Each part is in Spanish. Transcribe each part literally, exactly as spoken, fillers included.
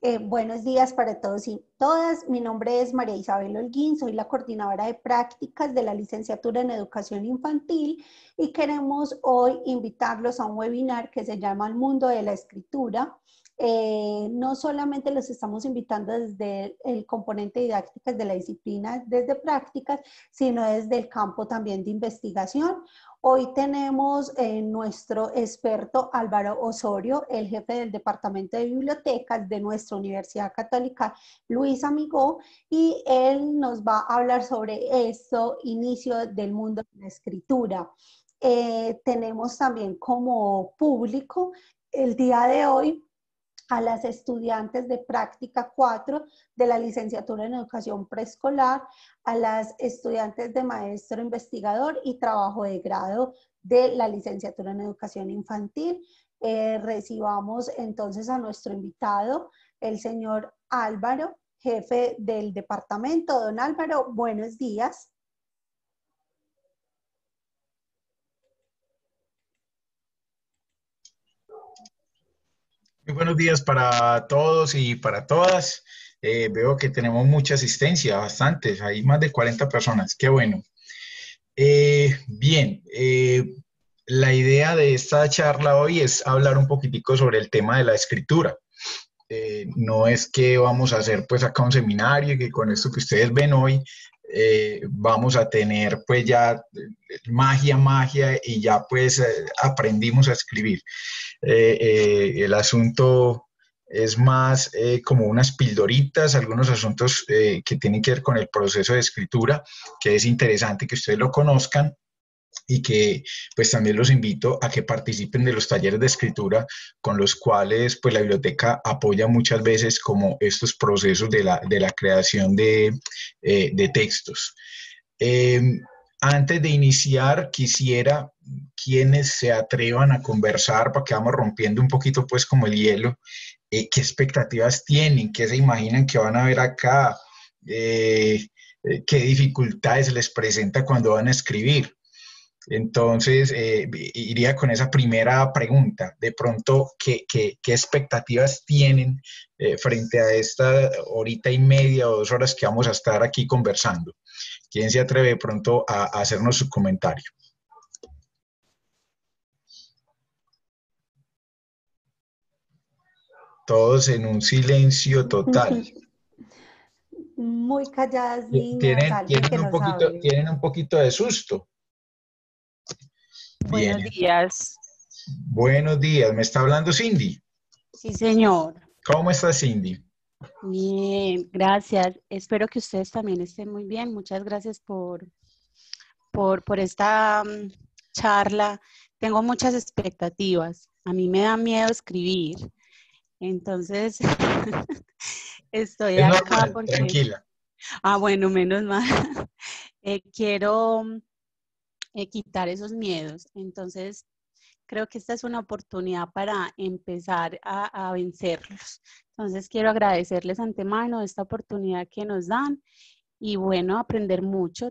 Eh, buenos días para todos y todas. Mi nombre es María Isabel Holguín, soy la coordinadora de prácticas de la licenciatura en Educación Infantil y queremos hoy invitarlos a un webinar que se llama El Mundo de la Escritura. Eh, no solamente los estamos invitando desde el, el componente didácticas de la disciplina, desde prácticas, sino desde el campo también de investigación. Hoy tenemos eh, nuestro experto Álvaro Osorio, el jefe del Departamento de Bibliotecas de nuestra Universidad Católica Luis Amigó, y él nos va a hablar sobre esto, inicio del mundo de la escritura. Eh, tenemos también como público el día de hoy a las estudiantes de práctica cuatro de la licenciatura en educación preescolar, a las estudiantes de maestro investigador y trabajo de grado de la licenciatura en educación infantil. Eh, recibamos entonces a nuestro invitado, el señor Álvaro, jefe del departamento. Don Álvaro, buenos días. Muy buenos días para todos y para todas. Eh, veo que tenemos mucha asistencia, bastantes, hay más de cuarenta personas, qué bueno. Eh, bien, eh, la idea de esta charla hoy es hablar un poquitico sobre el tema de la escritura. Eh, no es que vamos a hacer pues acá un seminario y que con esto que ustedes ven hoy eh, vamos a tener pues ya magia, magia y ya pues eh, aprendimos a escribir. Eh, eh, el asunto es más eh, como unas pildoritas, algunos asuntos eh, que tienen que ver con el proceso de escritura, que es interesante que ustedes lo conozcan y que pues también los invito a que participen de los talleres de escritura con los cuales pues la biblioteca apoya muchas veces como estos procesos de la, de la creación de, eh, de textos. Eh, Antes de iniciar, quisiera quienes se atrevan a conversar para que vamos rompiendo un poquito pues como el hielo, eh, qué expectativas tienen, qué se imaginan que van a ver acá, eh, eh, qué dificultades les presenta cuando van a escribir. Entonces, eh, iría con esa primera pregunta. De pronto, ¿qué, qué, qué expectativas tienen eh, frente a esta horita y media o dos horas que vamos a estar aquí conversando? ¿Quién se atreve de pronto a, a hacernos su comentario? Todos en un silencio total. Muy calladas niñas, ¿Tienen, alguien tienen, que un nos poquito, hable. ¿Tienen un poquito de susto? Bien. Buenos días. Buenos días. ¿Me está hablando Cindy? Sí, señor. ¿Cómo está Cindy? Bien, gracias. Espero que ustedes también estén muy bien. Muchas gracias por, por, por esta um, charla. Tengo muchas expectativas. A mí me da miedo escribir. Entonces, estoy Es acá normal, porque... tranquila. Ah, bueno, menos mal. eh, quiero eh, quitar esos miedos. Entonces, creo que esta es una oportunidad para empezar a, a vencerlos. Entonces quiero agradecerles antemano esta oportunidad que nos dan y bueno, aprender mucho.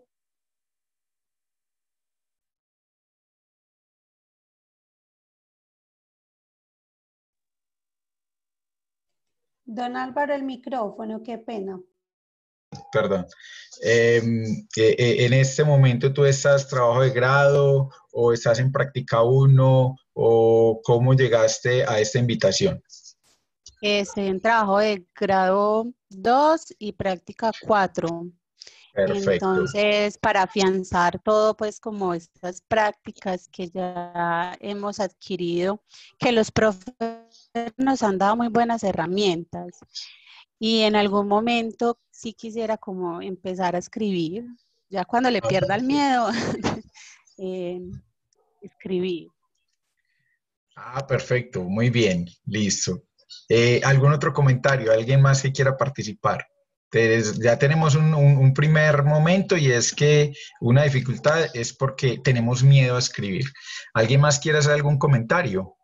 Don Álvaro, el micrófono, qué pena. Perdón. Eh, eh, en este momento tú estás trabajo de grado o estás en práctica uno o cómo llegaste a esta invitación. Estoy en trabajo de grado dos y práctica cuatro. Perfecto. Entonces, para afianzar todo, pues como estas prácticas que ya hemos adquirido, que los profesores nos han dado muy buenas herramientas. Y en algún momento sí quisiera como empezar a escribir, ya cuando le pierda el miedo, eh, escribir. Ah, perfecto, muy bien, listo. Eh, ¿algún otro comentario? ¿Alguien más que quiera participar? Entonces, ya tenemos un, un, un primer momento y es que una dificultad es porque tenemos miedo a escribir. ¿Alguien más quiere hacer algún comentario?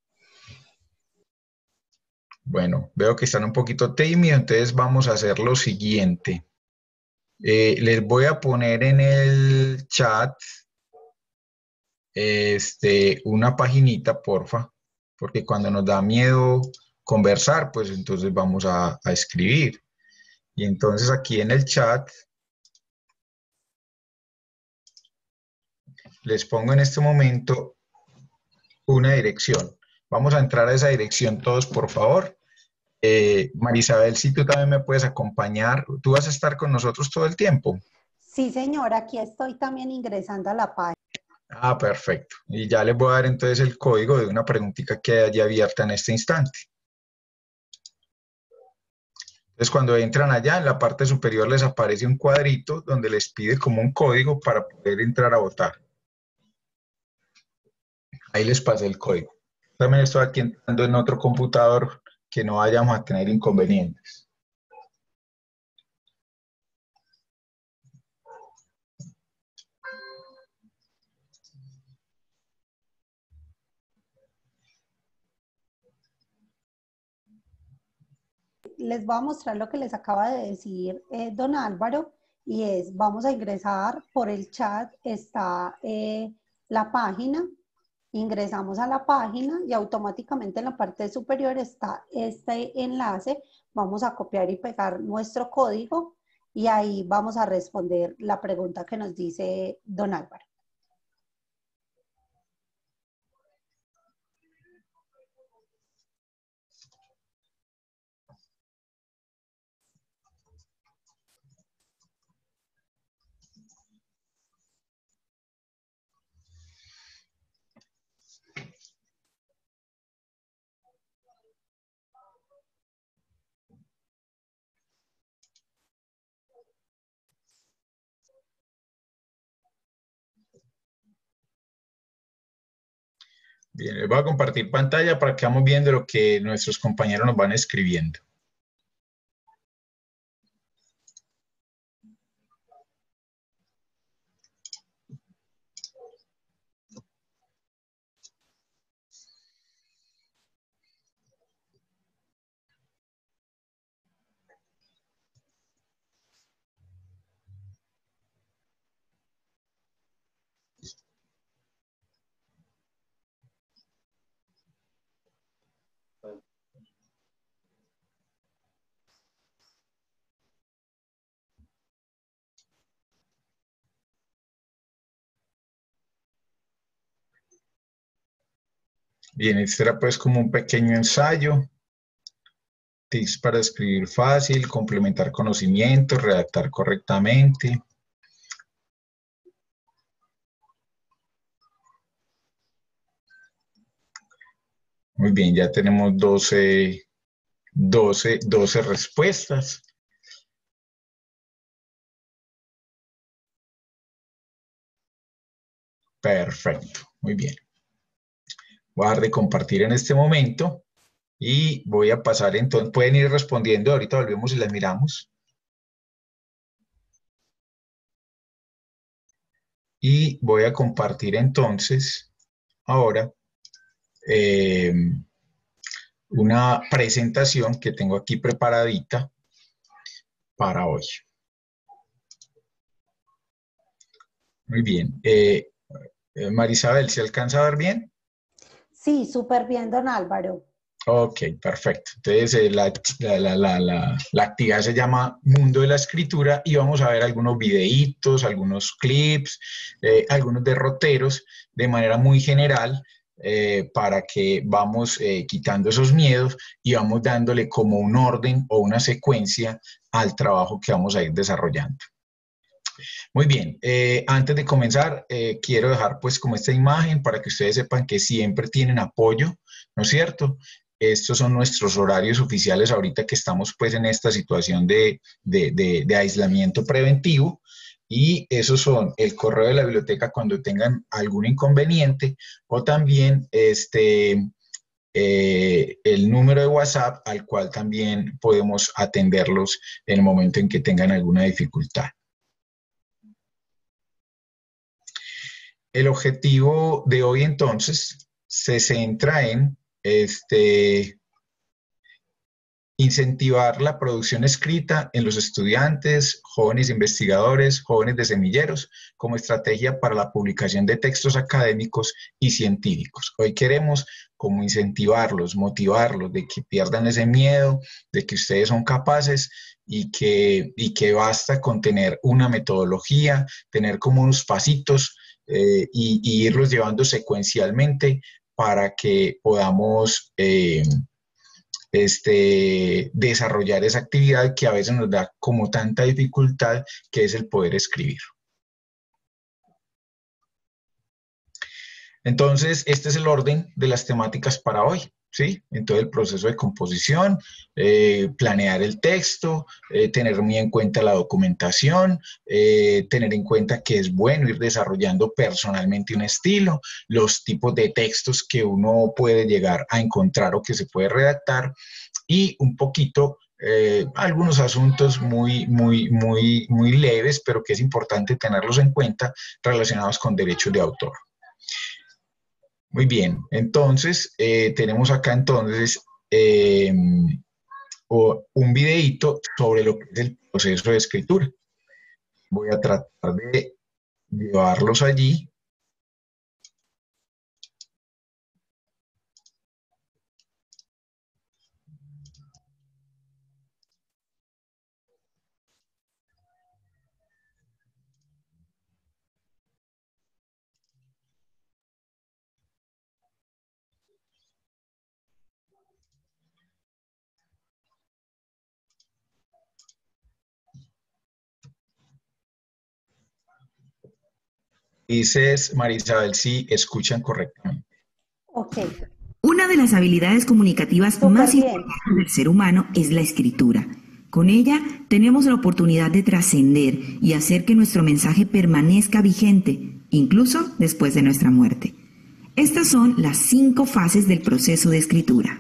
Bueno, veo que están un poquito tímidos, entonces vamos a hacer lo siguiente. Eh, les voy a poner en el chat este, una paginita, porfa, porque cuando nos da miedo conversar, pues entonces vamos a, a escribir. Y entonces aquí en el chat les pongo en este momento una dirección. Vamos a entrar a esa dirección todos, por favor. Eh, Marisabel, si tú también me puedes acompañar, tú vas a estar con nosotros todo el tiempo. Sí, señora, aquí estoy también ingresando a la página. Ah, perfecto. Y ya les voy a dar entonces el código de una preguntita que hay allí abierta en este instante. Entonces, cuando entran allá, en la parte superior les aparece un cuadrito donde les pide como un código para poder entrar a votar. Ahí les pasé el código. También estoy aquí entrando en otro computador que no vayamos a tener inconvenientes. Les voy a mostrar lo que les acaba de decir eh, don Álvaro, y es, vamos a ingresar por el chat, está eh, la página, ingresamos a la página y automáticamente en la parte superior está este enlace, vamos a copiar y pegar nuestro código y ahí vamos a responder la pregunta que nos dice don Álvaro. Bien, les voy a compartir pantalla para que vamos viendo lo que nuestros compañeros nos van escribiendo. Bien, este era pues como un pequeño ensayo. Tips para escribir fácil, complementar conocimientos, redactar correctamente. Muy bien, ya tenemos doce, doce, doce respuestas. Perfecto, muy bien. Voy a dar de compartir en este momento y voy a pasar entonces, pueden ir respondiendo, ahorita volvemos y las miramos. Y voy a compartir entonces ahora eh, una presentación que tengo aquí preparadita para hoy. Muy bien. Eh, eh, Marisabel, ¿se alcanza a ver bien? Sí, súper bien, don Álvaro. Ok, perfecto. Entonces, eh, la, la, la, la, la actividad se llama Mundo de la Escritura y vamos a ver algunos videitos, algunos clips, eh, algunos derroteros de manera muy general eh, para que vamos eh, quitando esos miedos y vamos dándole como un orden o una secuencia al trabajo que vamos a ir desarrollando. Muy bien, eh, antes de comenzar, eh, quiero dejar pues como esta imagen para que ustedes sepan que siempre tienen apoyo, ¿no es cierto? Estos son nuestros horarios oficiales ahorita que estamos pues en esta situación de, de, de, de aislamiento preventivo, y esos son el correo de la biblioteca cuando tengan algún inconveniente, o también este, eh, el número de WhatsApp al cual también podemos atenderlos en el momento en que tengan alguna dificultad. El objetivo de hoy entonces se centra en este, incentivar la producción escrita en los estudiantes, jóvenes investigadores, jóvenes de semilleros, como estrategia para la publicación de textos académicos y científicos. Hoy queremos como incentivarlos, motivarlos, de que pierdan ese miedo, de que ustedes son capaces y que, y que basta con tener una metodología, tener como unos pasitos eh, y, y irlos llevando secuencialmente para que podamos eh, este, desarrollar esa actividad que a veces nos da como tanta dificultad, que es el poder escribir. Entonces, este es el orden de las temáticas para hoy, ¿sí? En todo el proceso de composición, eh, planear el texto, eh, tener muy en cuenta la documentación, eh, tener en cuenta que es bueno ir desarrollando personalmente un estilo, los tipos de textos que uno puede llegar a encontrar o que se puede redactar, y un poquito eh, algunos asuntos muy, muy, muy, muy leves, pero que es importante tenerlos en cuenta relacionados con derechos de autor. Muy bien, entonces eh, tenemos acá entonces eh, un videíto sobre lo que es el proceso de escritura. Voy a tratar de llevarlos allí. Dices, María Isabel, si escuchan correctamente. Ok. Una de las habilidades comunicativas Súper más bien. importantes del ser humano es la escritura. Con ella tenemos la oportunidad de trascender y hacer que nuestro mensaje permanezca vigente, incluso después de nuestra muerte. Estas son las cinco fases del proceso de escritura.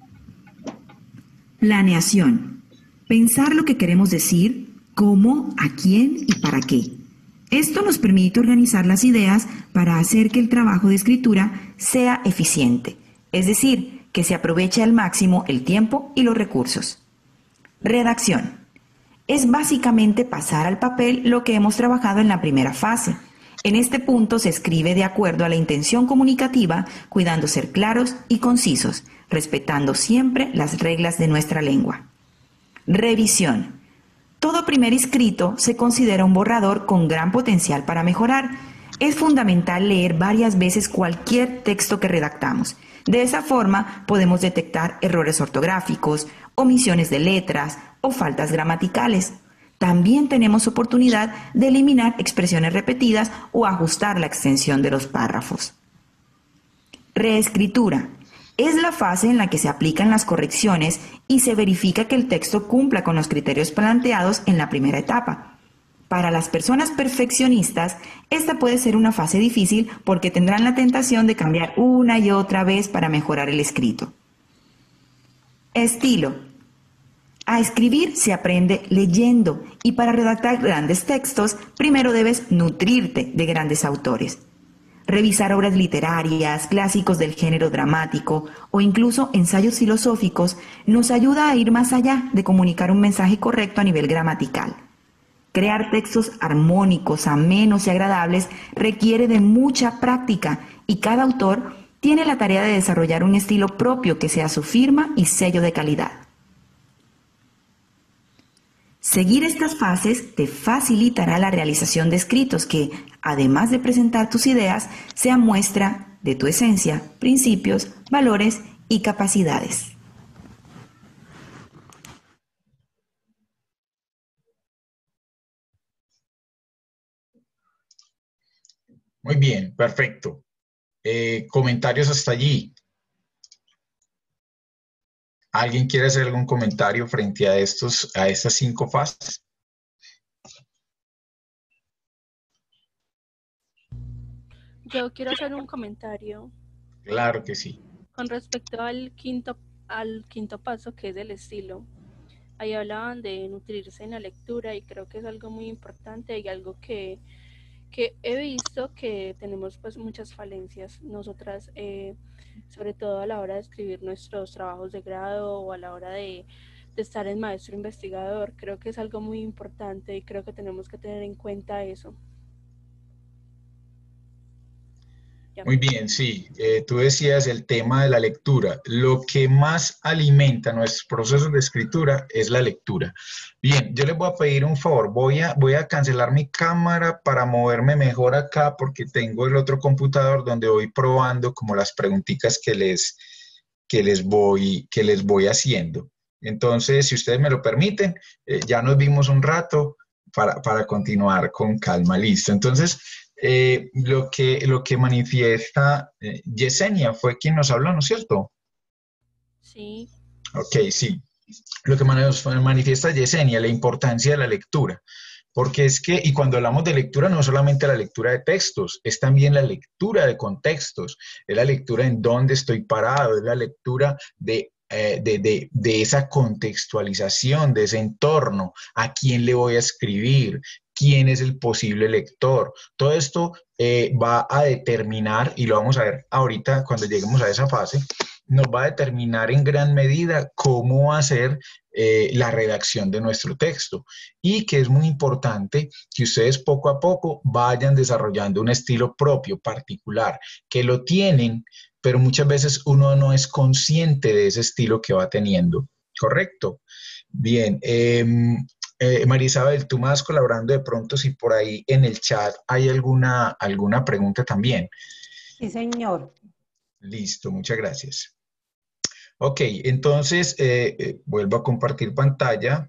Planeación. Pensar lo que queremos decir, cómo, a quién y para qué. Esto nos permite organizar las ideas para hacer que el trabajo de escritura sea eficiente, es decir, que se aproveche al máximo el tiempo y los recursos. Redacción. Es básicamente pasar al papel lo que hemos trabajado en la primera fase. En este punto se escribe de acuerdo a la intención comunicativa, cuidando ser claros y concisos, respetando siempre las reglas de nuestra lengua. Revisión. Todo primer escrito se considera un borrador con gran potencial para mejorar. Es fundamental leer varias veces cualquier texto que redactamos. De esa forma podemos detectar errores ortográficos, omisiones de letras o faltas gramaticales. También tenemos oportunidad de eliminar expresiones repetidas o ajustar la extensión de los párrafos. Reescritura. Es la fase en la que se aplican las correcciones y se verifica que el texto cumpla con los criterios planteados en la primera etapa. Para las personas perfeccionistas, esta puede ser una fase difícil porque tendrán la tentación de cambiar una y otra vez para mejorar el escrito. Estilo. A escribir se aprende leyendo y para redactar grandes textos, primero debes nutrirte de grandes autores. Revisar obras literarias, clásicos del género dramático o incluso ensayos filosóficos nos ayuda a ir más allá de comunicar un mensaje correcto a nivel gramatical. Crear textos armónicos, amenos y agradables requiere de mucha práctica y cada autor tiene la tarea de desarrollar un estilo propio que sea su firma y sello de calidad. Seguir estas fases te facilitará la realización de escritos que, además de presentar tus ideas, sean muestra de tu esencia, principios, valores y capacidades. Muy bien, perfecto. Eh, comentarios hasta allí. ¿Alguien quiere hacer algún comentario frente a, estos, a estas cinco fases? Yo quiero hacer un comentario. Claro que sí. Con respecto al quinto, al quinto paso, que es el estilo. Ahí hablaban de nutrirse en la lectura y creo que es algo muy importante y algo que, que he visto que tenemos pues muchas falencias nosotras, eh, sobre todo a la hora de escribir nuestros trabajos de grado o a la hora de de estar en maestro investigador. Creo que es algo muy importante y creo que tenemos que tener en cuenta eso. Ya. Muy bien, sí. Eh, tú decías el tema de la lectura. Lo que más alimenta nuestros procesos de escritura es la lectura. Bien, yo les voy a pedir un favor. Voy a, voy a cancelar mi cámara para moverme mejor acá porque tengo el otro computador donde voy probando como las preguntitas que les, que les, voy, que les voy haciendo. Entonces, si ustedes me lo permiten, eh, ya nos vimos un rato para, para continuar con calma. Listo. Entonces, Eh, lo, que, lo que manifiesta eh, Yesenia fue quien nos habló, ¿no es cierto? Sí. Ok, sí. Lo que manifiesta Yesenia, la importancia de la lectura. Porque es que, y cuando hablamos de lectura, no solamente la lectura de textos, es también la lectura de contextos, es la lectura en dónde estoy parado, es la lectura de Eh, de, de, de esa contextualización, de ese entorno, a quién le voy a escribir, quién es el posible lector. Todo esto eh, va a determinar, y lo vamos a ver ahorita cuando lleguemos a esa fase, nos va a determinar en gran medida cómo va a ser eh, la redacción de nuestro texto. Y que es muy importante que ustedes poco a poco vayan desarrollando un estilo propio, particular, que lo tienen, pero muchas veces uno no es consciente de ese estilo que va teniendo, ¿correcto? Bien, eh, eh, María Isabel, tú me vas colaborando de pronto si por ahí en el chat hay alguna, alguna pregunta también. Sí, señor. Listo, muchas gracias. Ok, entonces eh, eh, vuelvo a compartir pantalla.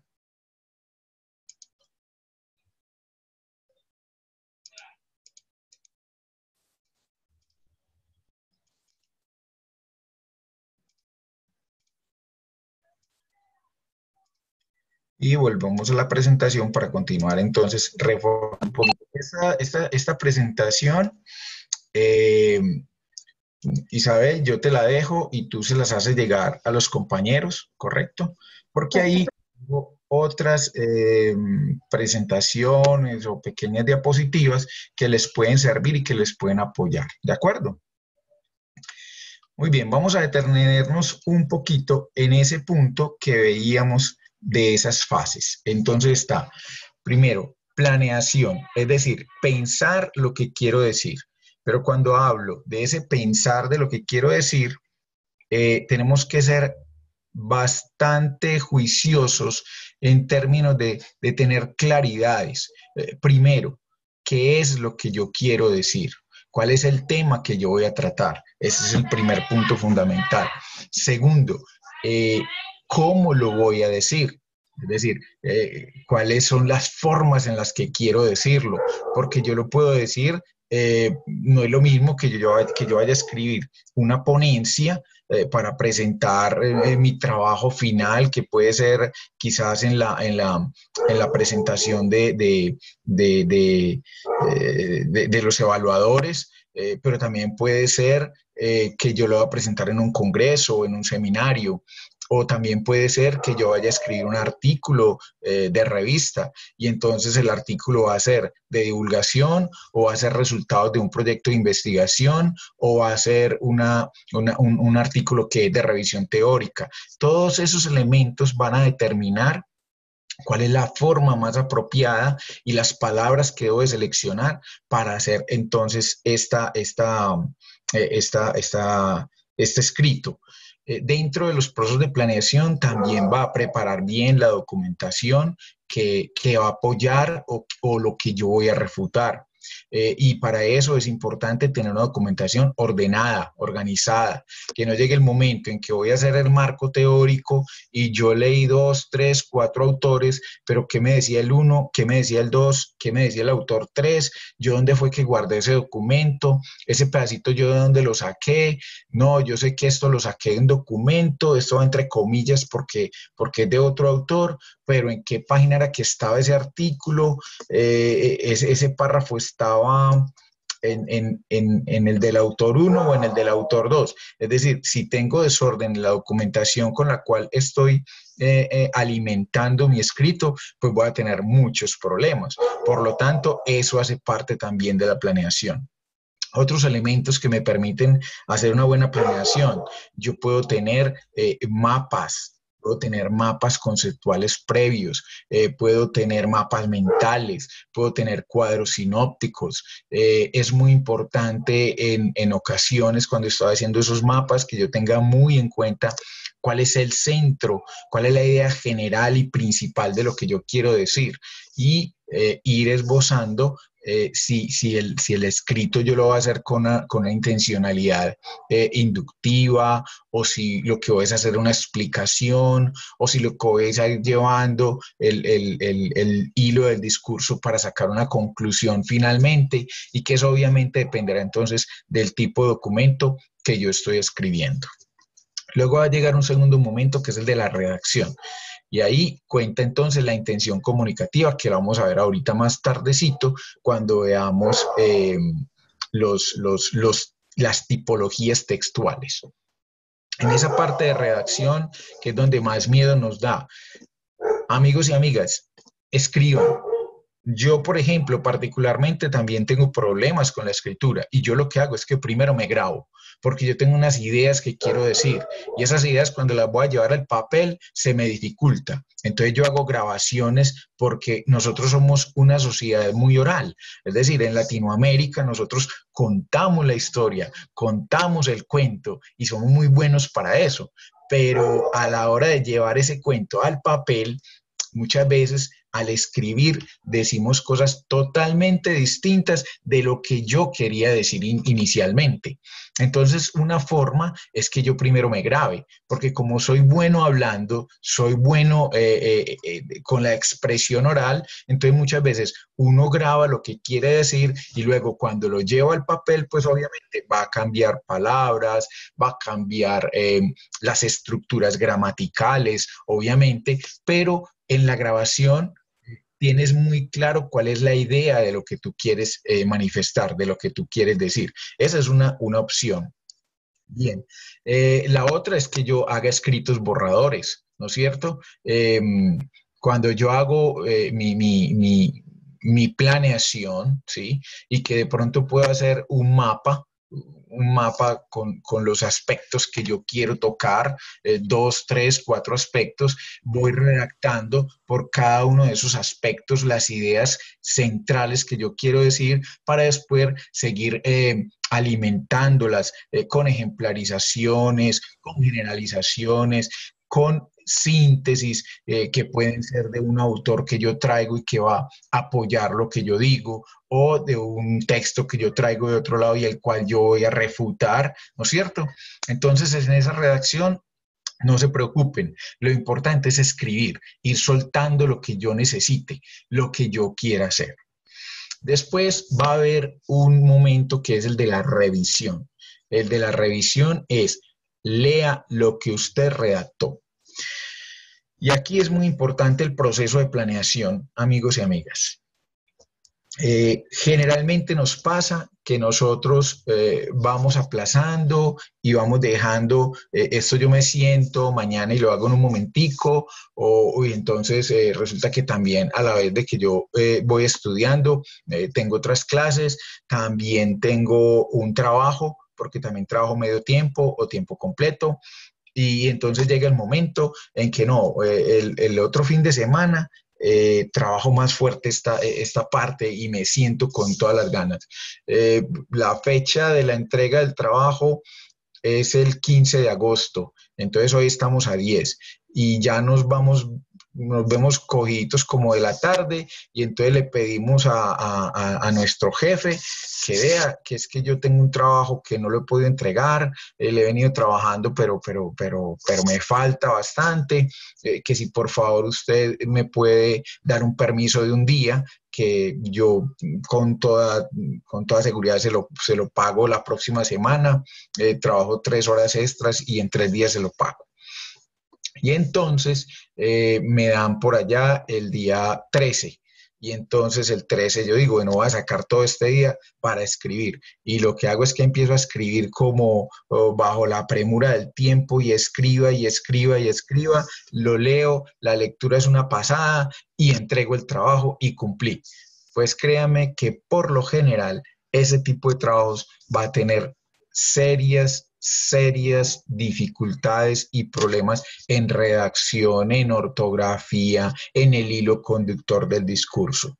Y volvemos a la presentación para continuar entonces reformando un poquito. Esta, esta, esta presentación, eh, Isabel, yo te la dejo y tú se las haces llegar a los compañeros, ¿correcto? Porque ahí tengo otras eh, presentaciones o pequeñas diapositivas que les pueden servir y que les pueden apoyar, ¿de acuerdo? Muy bien, vamos a detenernos un poquito en ese punto que veíamos de esas fases. Entonces está, primero, planeación, es decir, pensar lo que quiero decir. Pero cuando hablo de ese pensar de lo que quiero decir, eh, tenemos que ser bastante juiciosos en términos de, de tener claridades. Eh, primero, ¿qué es lo que yo quiero decir? ¿Cuál es el tema que yo voy a tratar? Ese es el primer punto fundamental. Segundo, eh, ¿cómo lo voy a decir? Es decir, eh, ¿cuáles son las formas en las que quiero decirlo? Porque yo lo puedo decir, eh, no es lo mismo que yo, que yo vaya a escribir una ponencia eh, para presentar eh, mi trabajo final, que puede ser quizás en la, en la, en la presentación de, de, de, de, de, de, de los evaluadores, eh, pero también puede ser eh, que yo lo voy a presentar en un congreso o en un seminario. O también puede ser que yo vaya a escribir un artículo eh, de revista y entonces el artículo va a ser de divulgación o va a ser resultado de un proyecto de investigación o va a ser una, una, un, un artículo que es de revisión teórica. Todos esos elementos van a determinar cuál es la forma más apropiada y las palabras que debo de seleccionar para hacer entonces esta, esta, esta, esta, este escrito. Eh, dentro de los procesos de planeación también va a preparar bien la documentación que, que va a apoyar o, o lo que yo voy a refutar. Eh, y para eso es importante tener una documentación ordenada, organizada, que no llegue el momento en que voy a hacer el marco teórico y yo leí dos, tres, cuatro autores, pero ¿qué me decía el uno? ¿Qué me decía el dos? ¿Qué me decía el autor tres? ¿Yo dónde fue que guardé ese documento? ¿Ese pedacito yo de dónde lo saqué? No, yo sé que esto lo saqué de un documento, esto va entre comillas porque, porque es de otro autor, pero ¿en qué página era que estaba ese artículo? Eh, ese, ese párrafo estaba en, en, en, en el del autor uno o en el del autor dos. Es decir, si tengo desorden en la documentación con la cual estoy eh, eh, alimentando mi escrito, pues voy a tener muchos problemas. Por lo tanto, eso hace parte también de la planeación. Otros elementos que me permiten hacer una buena planeación. Yo puedo tener eh, mapas, puedo tener mapas conceptuales previos, eh, puedo tener mapas mentales, puedo tener cuadros sinópticos. Eh, es muy importante en, en ocasiones cuando estoy haciendo esos mapas que yo tenga muy en cuenta cuál es el centro, cuál es la idea general y principal de lo que yo quiero decir y eh, ir esbozando Eh, si, si, el, si el escrito yo lo voy a hacer con una, con una intencionalidad eh, inductiva, o si lo que voy a hacer es una explicación, o si lo que voy a ir llevando el, el, el, el hilo del discurso para sacar una conclusión finalmente, y que eso obviamente dependerá entonces del tipo de documento que yo estoy escribiendo. Luego va a llegar un segundo momento que es el de la redacción. Y ahí cuenta entonces la intención comunicativa, que la vamos a ver ahorita más tardecito, cuando veamos eh, los, los, los, las tipologías textuales. En esa parte de redacción, que es donde más miedo nos da, amigos y amigas, escriban. Yo, por ejemplo, particularmente también tengo problemas con la escritura, y yo lo que hago es que primero me grabo, porque yo tengo unas ideas que quiero decir, y esas ideas cuando las voy a llevar al papel se me dificulta. Entonces yo hago grabaciones porque nosotros somos una sociedad muy oral, es decir, en Latinoamérica nosotros contamos la historia, contamos el cuento y somos muy buenos para eso, pero a la hora de llevar ese cuento al papel, muchas veces al escribir decimos cosas totalmente distintas de lo que yo quería decir in inicialmente. Entonces, una forma es que yo primero me grabe, porque como soy bueno hablando, soy bueno eh, eh, eh, con la expresión oral, entonces muchas veces uno graba lo que quiere decir y luego cuando lo llevo al papel, pues obviamente va a cambiar palabras, va a cambiar eh, las estructuras gramaticales, obviamente, pero en la grabación tienes muy claro cuál es la idea de lo que tú quieres eh, manifestar, de lo que tú quieres decir. Esa es una, una opción. Bien. Eh, la otra es que yo haga escritos borradores, ¿no es cierto? Eh, cuando yo hago eh, mi, mi, mi, mi planeación, ¿sí? Y que de pronto puedo hacer un mapa, un mapa con, con los aspectos que yo quiero tocar, eh, dos, tres, cuatro aspectos, voy redactando por cada uno de esos aspectos las ideas centrales que yo quiero decir para después seguir eh, alimentándolas eh, con ejemplarizaciones, con generalizaciones, con síntesis eh, que pueden ser de un autor que yo traigo y que va a apoyar lo que yo digo, o de un texto que yo traigo de otro lado y el cual yo voy a refutar, ¿no es cierto? Entonces, en esa redacción, no se preocupen, lo importante es escribir, ir soltando lo que yo necesite, lo que yo quiera hacer. Después va a haber un momento que es el de la revisión. El de la revisión es, lea lo que usted redactó. Y aquí es muy importante el proceso de planeación, amigos y amigas. Eh, generalmente nos pasa que nosotros eh, vamos aplazando y vamos dejando, eh, esto yo me siento mañana y lo hago en un momentico, o, y entonces eh, resulta que también a la vez de que yo eh, voy estudiando, eh, tengo otras clases, también tengo un trabajo, porque también trabajo medio tiempo o tiempo completo, y entonces llega el momento en que no, eh, el, el otro fin de semana Eh, trabajo más fuerte esta, esta parte y me siento con todas las ganas. Eh, la fecha de la entrega del trabajo es el quince de agosto, entonces hoy estamos a diez y ya nos vamos, nos vemos cogiditos como de la tarde y entonces le pedimos a, a, a nuestro jefe que vea que es que yo tengo un trabajo que no lo he podido entregar, eh, le he venido trabajando pero, pero, pero, pero me falta bastante, eh, que si por favor usted me puede dar un permiso de un día que yo con toda, con toda seguridad se lo, se lo pago la próxima semana, eh, trabajo tres horas extras y en tres días se lo pago. Y entonces eh, me dan por allá el día trece. Y entonces el trece yo digo, bueno, voy a sacar todo este día para escribir. Y lo que hago es que empiezo a escribir como oh, bajo la premura del tiempo y escriba y escriba y escriba. Lo leo, la lectura es una pasada y entrego el trabajo y cumplí. Pues créame que por lo general ese tipo de trabajos va a tener serias serias dificultades y problemas en redacción, en ortografía, en el hilo conductor del discurso.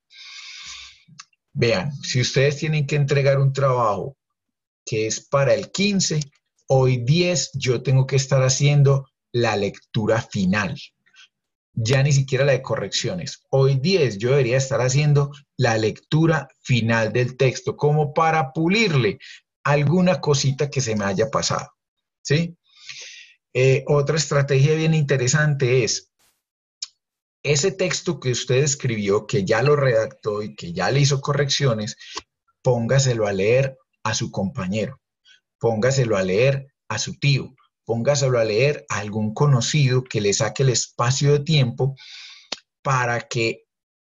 Vean, si ustedes tienen que entregar un trabajo que es para el quince, hoy diez yo tengo que estar haciendo la lectura final. Ya ni siquiera la de correcciones. Hoy diez yo debería estar haciendo la lectura final del texto, como para pulirle alguna cosita que se me haya pasado, ¿sí? Eh, otra estrategia bien interesante es ese texto que usted escribió, que ya lo redactó y que ya le hizo correcciones, póngaselo a leer a su compañero, póngaselo a leer a su tío, póngaselo a leer a algún conocido que le saque el espacio de tiempo para que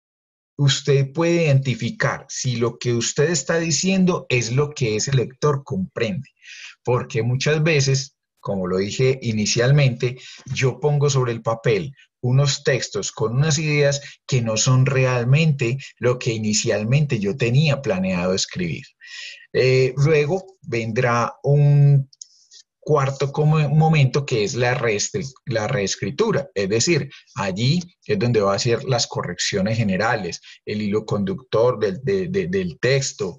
usted pueda identificar si lo que usted está diciendo es lo que ese lector comprende. Porque muchas veces, como lo dije inicialmente, yo pongo sobre el papel unos textos con unas ideas que no son realmente lo que inicialmente yo tenía planeado escribir. Eh, luego vendrá un cuarto como momento, que es la, la reescritura, es decir, allí es donde va a hacer las correcciones generales, el hilo conductor del, de, de, del texto,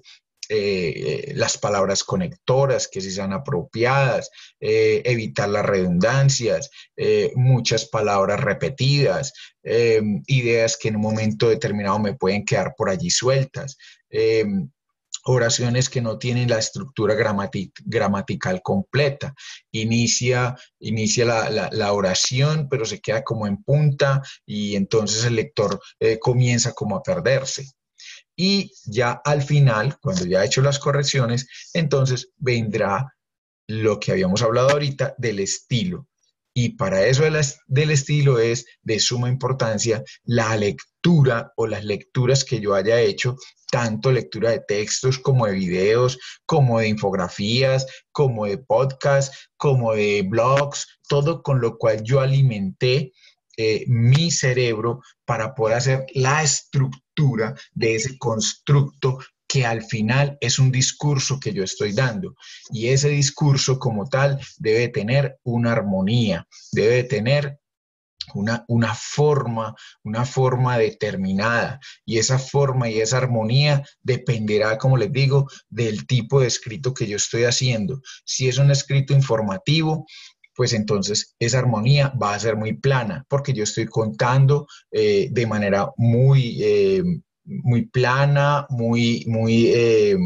eh, las palabras conectoras que sí sean apropiadas, eh, evitar las redundancias, eh, muchas palabras repetidas, eh, ideas que en un momento determinado me pueden quedar por allí sueltas, eh, oraciones que no tienen la estructura gramatic, gramatical completa. Inicia, inicia la, la, la oración, pero se queda como en punta y entonces el lector eh, comienza como a perderse. Y ya al final, cuando ya ha hecho las correcciones, entonces vendrá lo que habíamos hablado ahorita del estilo. Y para eso de la, del estilo es de suma importancia la lectura o las lecturas que yo haya hecho, tanto lectura de textos como de videos, como de infografías, como de podcasts, como de blogs, todo con lo cual yo alimenté eh, mi cerebro para poder hacer la estructura de ese constructo que al final es un discurso que yo estoy dando. Y ese discurso como tal debe tener una armonía, debe tener una, una forma, una forma determinada. Y esa forma y esa armonía dependerá, como les digo, del tipo de escrito que yo estoy haciendo. Si es un escrito informativo, pues entonces esa armonía va a ser muy plana, porque yo estoy contando eh, de manera muy... Eh, muy plana, muy, muy eh,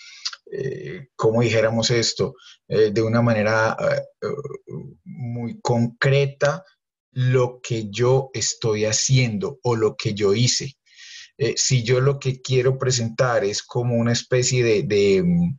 eh, ¿cómo dijéramos esto? Eh, de una manera eh, muy concreta lo que yo estoy haciendo o lo que yo hice. Eh, si yo lo que quiero presentar es como una especie de, de,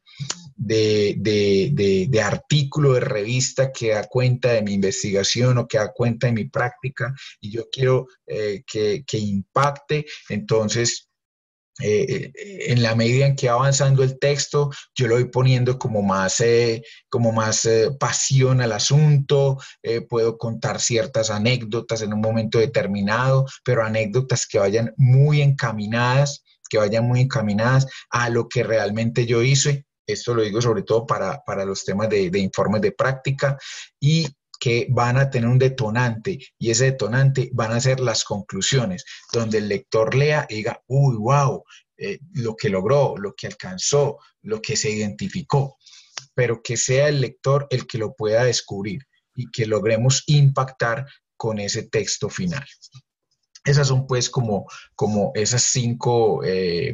de, de, de, de artículo de revista que da cuenta de mi investigación o que da cuenta de mi práctica y yo quiero eh, que, que impacte, entonces Eh, en la medida en que va avanzando el texto, yo lo voy poniendo como más, eh, como más eh, pasión al asunto, eh, puedo contar ciertas anécdotas en un momento determinado, pero anécdotas que vayan muy encaminadas, que vayan muy encaminadas a lo que realmente yo hice. Esto lo digo sobre todo para, para los temas de, de informes de práctica y que van a tener un detonante y ese detonante van a ser las conclusiones, donde el lector lea y diga, uy, wow, eh, lo que logró, lo que alcanzó, lo que se identificó, pero que sea el lector el que lo pueda descubrir y que logremos impactar con ese texto final. Esas son pues como, como esas cinco... Eh,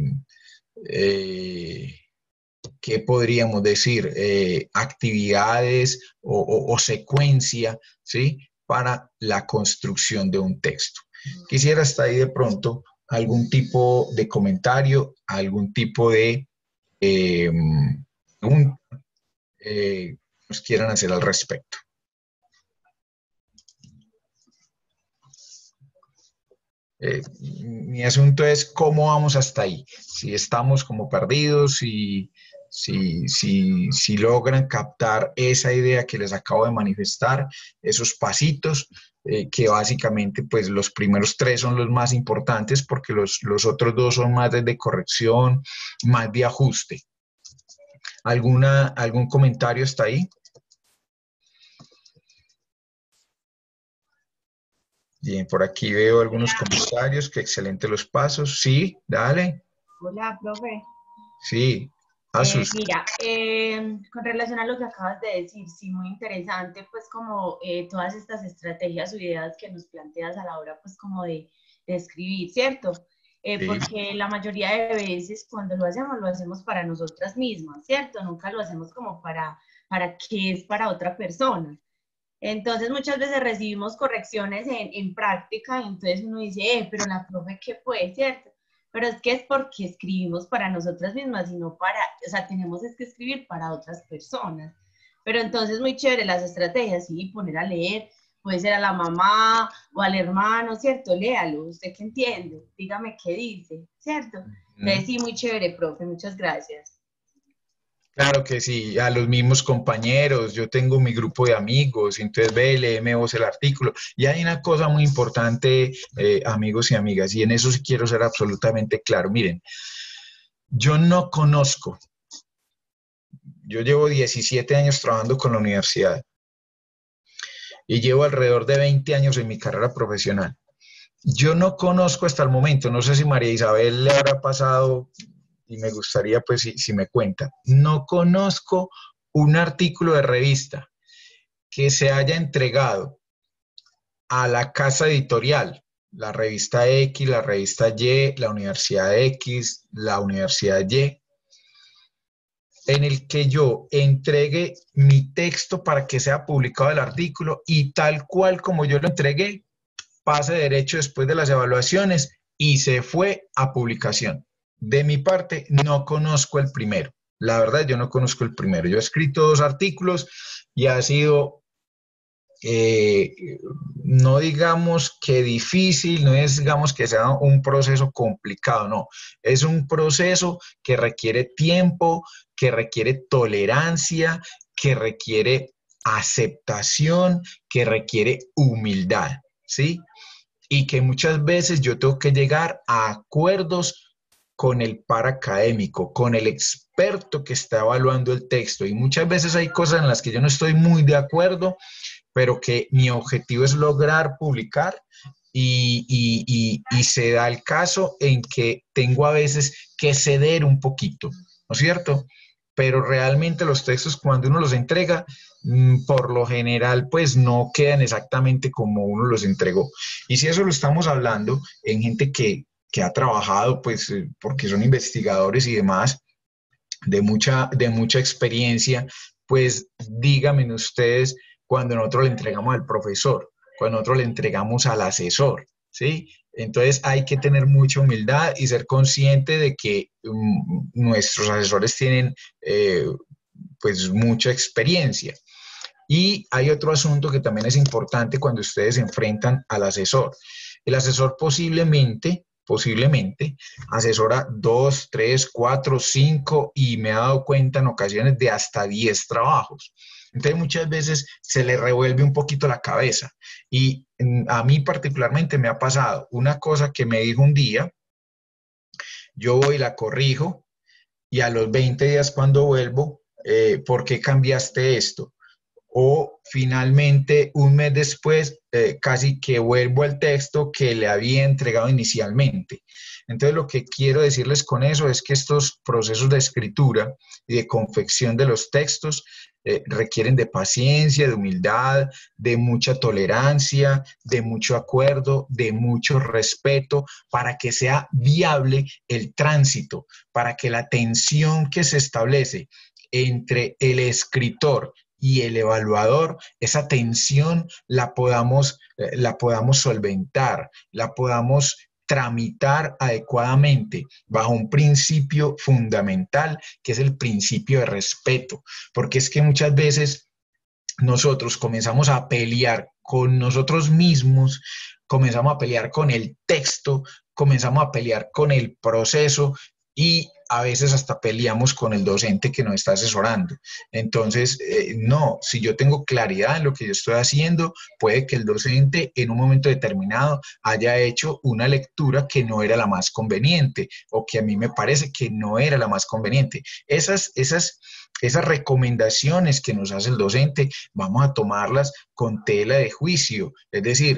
eh, ¿qué podríamos decir? Eh, actividades o, o, o secuencia, ¿sí? Para la construcción de un texto. Quisiera hasta ahí de pronto algún tipo de comentario, algún tipo de eh, pregunta eh, que nos quieran hacer al respecto. Eh, mi asunto es cómo vamos hasta ahí, si estamos como perdidos, si, si, si, si logran captar esa idea que les acabo de manifestar, esos pasitos, eh, que básicamente pues los primeros tres son los más importantes porque los, los otros dos son más de corrección, más de ajuste. ¿Alguna, algún comentario hasta ahí? Bien, por aquí veo algunos comentarios, que excelente los pasos. Sí, dale. Hola, profe. Sí, Eh, Asus. mira, eh, con relación a lo que acabas de decir, sí, muy interesante, pues como eh, todas estas estrategias o ideas que nos planteas a la hora, pues como de, de escribir, ¿cierto? Eh, Sí. porque la mayoría de veces cuando lo hacemos, lo hacemos para nosotras mismas, ¿cierto? Nunca lo hacemos como para, para que es para otra persona. Entonces muchas veces recibimos correcciones en, en práctica y entonces uno dice, eh, pero la profe, ¿qué fue? ¿Cierto? Pero es que es porque escribimos para nosotras mismas y no para, o sea, tenemos es que escribir para otras personas. Pero entonces muy chévere las estrategias, sí, poner a leer, puede ser a la mamá o al hermano, ¿cierto? Léalo, ¿usted qué entiende? Dígame qué dice, ¿cierto? Entonces sí, muy chévere, profe, muchas gracias. Claro que sí, a los mismos compañeros, yo tengo mi grupo de amigos, entonces ve, léeme vos el artículo. Y hay una cosa muy importante, eh, amigos y amigas, y en eso sí quiero ser absolutamente claro. Miren, yo no conozco, yo llevo diecisiete años trabajando con la universidad y llevo alrededor de veinte años en mi carrera profesional. Yo no conozco hasta el momento, no sé si María Isabel le habrá pasado y me gustaría pues si, si me cuenta, no conozco un artículo de revista que se haya entregado a la casa editorial, la revista X, la revista Y, la Universidad X, la Universidad Y, en el que yo entregue mi texto para que sea publicado el artículo y tal cual como yo lo entregué, pase derecho después de las evaluaciones y se fue a publicación. De mi parte, no conozco el primero. La verdad, yo no conozco el primero. Yo he escrito dos artículos y ha sido, eh, no digamos que difícil, no es digamos que sea un proceso complicado, no. Es un proceso que requiere tiempo, que requiere tolerancia, que requiere aceptación, que requiere humildad, ¿sí? Y que muchas veces yo tengo que llegar a acuerdos con el par académico, con el experto que está evaluando el texto. Y muchas veces hay cosas en las que yo no estoy muy de acuerdo, pero que mi objetivo es lograr publicar y, y, y, y se da el caso en que tengo a veces que ceder un poquito, ¿no es cierto? Pero realmente los textos cuando uno los entrega, por lo general, pues no quedan exactamente como uno los entregó. Y si eso lo estamos hablando en gente que, que ha trabajado, pues porque son investigadores y demás, de mucha, de mucha experiencia, pues díganme ustedes cuando nosotros le entregamos al profesor, cuando nosotros le entregamos al asesor, ¿sí? Entonces hay que tener mucha humildad y ser consciente de que um, nuestros asesores tienen eh, pues mucha experiencia. Y hay otro asunto que también es importante cuando ustedes se enfrentan al asesor. El asesor posiblemente, posiblemente asesora dos, tres, cuatro, cinco y me he dado cuenta en ocasiones de hasta diez trabajos. Entonces muchas veces se le revuelve un poquito la cabeza y a mí particularmente me ha pasado una cosa que me dijo un día, yo voy y la corrijo y a los veinte días cuando vuelvo, eh, ¿por qué cambiaste esto? O finalmente un mes después eh, casi que vuelvo al texto que le había entregado inicialmente. Entonces lo que quiero decirles con eso es que estos procesos de escritura y de confección de los textos eh, requieren de paciencia, de humildad, de mucha tolerancia, de mucho acuerdo, de mucho respeto para que sea viable el tránsito, para que la tensión que se establece entre el escritor y el evaluador, esa tensión la podamos, eh, la podamos solventar, la podamos tramitar adecuadamente bajo un principio fundamental que es el principio de respeto, porque es que muchas veces nosotros comenzamos a pelear con nosotros mismos, comenzamos a pelear con el texto, comenzamos a pelear con el proceso y a veces hasta peleamos con el docente que nos está asesorando. Entonces, eh, no, si yo tengo claridad en lo que yo estoy haciendo, puede que el docente en un momento determinado haya hecho una lectura que no era la más conveniente o que a mí me parece que no era la más conveniente. Esas, esas, esas recomendaciones que nos hace el docente, vamos a tomarlas con tela de juicio, es decir,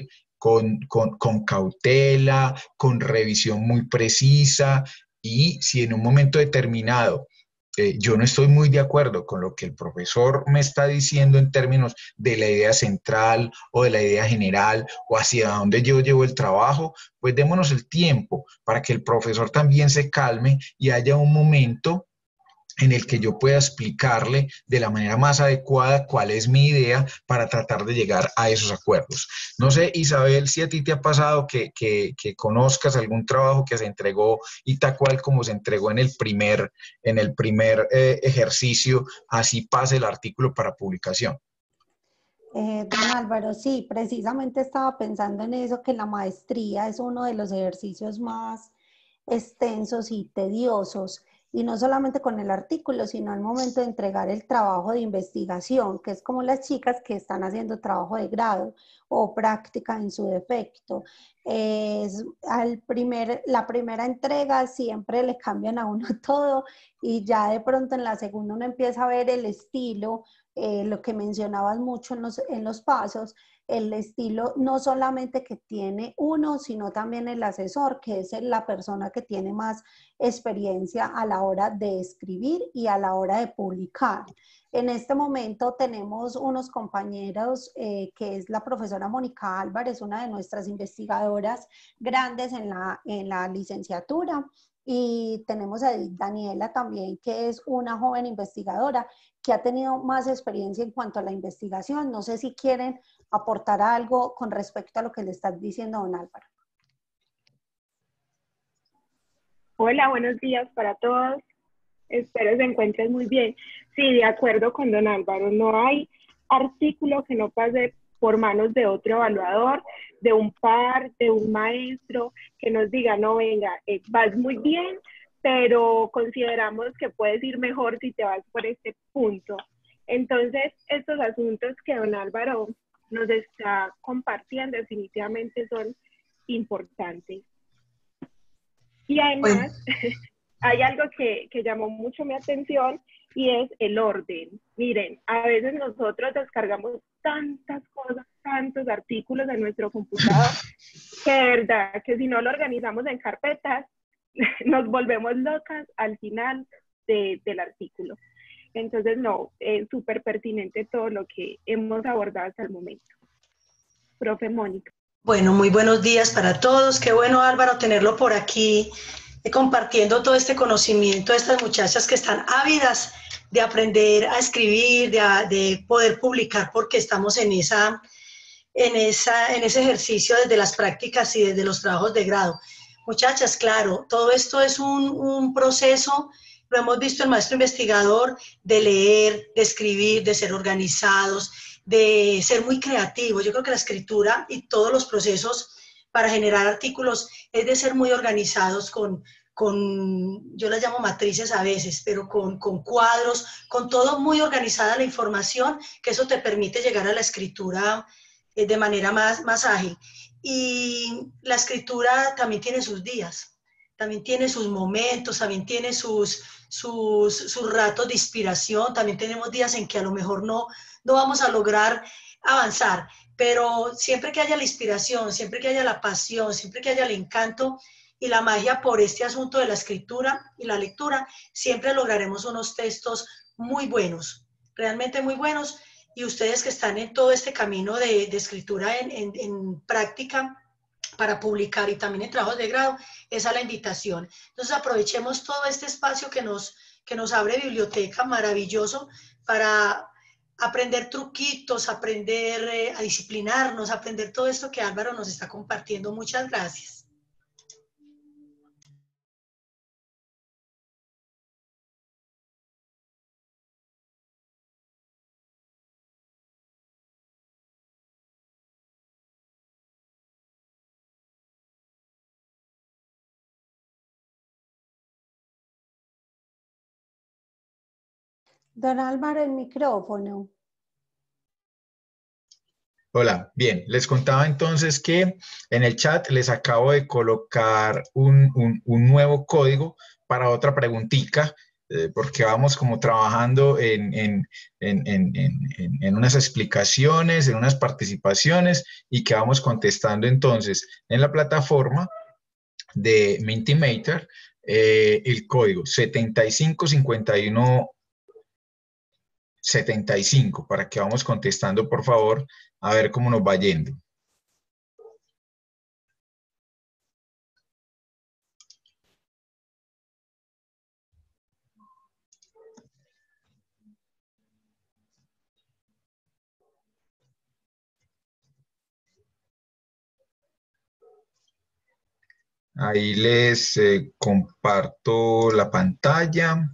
con, con, con cautela, con revisión muy precisa, y si en un momento determinado eh, yo no estoy muy de acuerdo con lo que el profesor me está diciendo en términos de la idea central o de la idea general o hacia dónde yo llevo el trabajo, pues démonos el tiempo para que el profesor también se calme y haya un momento en el que yo pueda explicarle de la manera más adecuada cuál es mi idea para tratar de llegar a esos acuerdos. No sé, Isabel, si a ti te ha pasado que, que, que conozcas algún trabajo que se entregó y tal cual como se entregó en el primer, en el primer eh, ejercicio, así pase el artículo para publicación. Eh, don Álvaro, sí, precisamente estaba pensando en eso, que la maestría es uno de los ejercicios más extensos y tediosos, y no solamente con el artículo, sino al momento de entregar el trabajo de investigación, que es como las chicas que están haciendo trabajo de grado o práctica en su defecto. Es al primer, la primera entrega siempre le cambian a uno todo, y ya de pronto en la segunda uno empieza a ver el estilo, eh, lo que mencionabas mucho en los, en los pasos, el estilo no solamente que tiene uno, sino también el asesor, que es la persona que tiene más experiencia a la hora de escribir y a la hora de publicar. En este momento tenemos unos compañeros, eh, que es la profesora Mónica Álvarez, una de nuestras investigadoras grandes en la, en la licenciatura, y tenemos a Daniela también, que es una joven investigadora que ha tenido más experiencia en cuanto a la investigación. No sé si quieren aportar algo con respecto a lo que le estás diciendo, don Álvaro. Hola, buenos días para todos. Espero se encuentren muy bien. Sí, de acuerdo con don Álvaro, no hay artículo que no pase por manos de otro evaluador, de un par, de un maestro, que nos diga, no, venga, eh, vas muy bien, pero consideramos que puedes ir mejor si te vas por este punto. Entonces, estos asuntos que don Álvaro nos está compartiendo definitivamente son importantes. Y además, bueno, hay algo que, que llamó mucho mi atención, y es el orden. Miren, a veces nosotros descargamos tantas cosas, tantos artículos en nuestro computador, que de verdad que si no lo organizamos en carpetas, nos volvemos locas al final de, del artículo. Entonces, no, es súper pertinente todo lo que hemos abordado hasta el momento. Profe Mónica. Bueno, muy buenos días para todos. Qué bueno, Álvaro, tenerlo por aquí, eh, compartiendo todo este conocimiento de estas muchachas que están ávidas de aprender a escribir, de, de poder publicar, porque estamos en, esa, en, esa, en ese ejercicio desde las prácticas y desde los trabajos de grado. Muchachas, claro, todo esto es un, un proceso, lo hemos visto el maestro investigador, de leer, de escribir, de ser organizados, de ser muy creativos. Yo creo que la escritura y todos los procesos para generar artículos es de ser muy organizados con, con yo las llamo matrices a veces, pero con, con cuadros, con todo muy organizada la información, que eso te permite llegar a la escritura eh, de manera más, más ágil. Y la escritura también tiene sus días, también tiene sus momentos, también tiene sus, sus, sus ratos de inspiración, también tenemos días en que a lo mejor no, no vamos a lograr avanzar, pero siempre que haya la inspiración, siempre que haya la pasión, siempre que haya el encanto y la magia por este asunto de la escritura y la lectura, siempre lograremos unos textos muy buenos, realmente muy buenos. Y ustedes que están en todo este camino de, de escritura en, en, en práctica para publicar y también en trabajos de grado, esa es la invitación. Entonces aprovechemos todo este espacio que nos, que nos abre biblioteca, maravilloso, para aprender truquitos, aprender eh, a disciplinarnos, aprender todo esto que Álvaro nos está compartiendo. Muchas gracias. Don Álvaro, el micrófono. Hola, bien, les contaba entonces que en el chat les acabo de colocar un, un, un nuevo código para otra preguntita eh, porque vamos como trabajando en, en, en, en, en, en unas explicaciones, en unas participaciones y que vamos contestando entonces en la plataforma de Mentimeter eh, el código setenta y cinco cincuenta y uno setenta y cinco para que vamos contestando, por favor, a ver cómo nos va yendo. Ahí les eh, comparto la pantalla.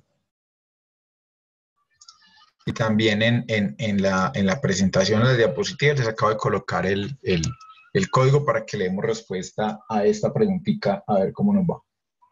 Y también en, en, en, la, en la presentación de las diapositivas les acabo de colocar el, el, el código para que le demos respuesta a esta preguntita, a ver cómo nos va.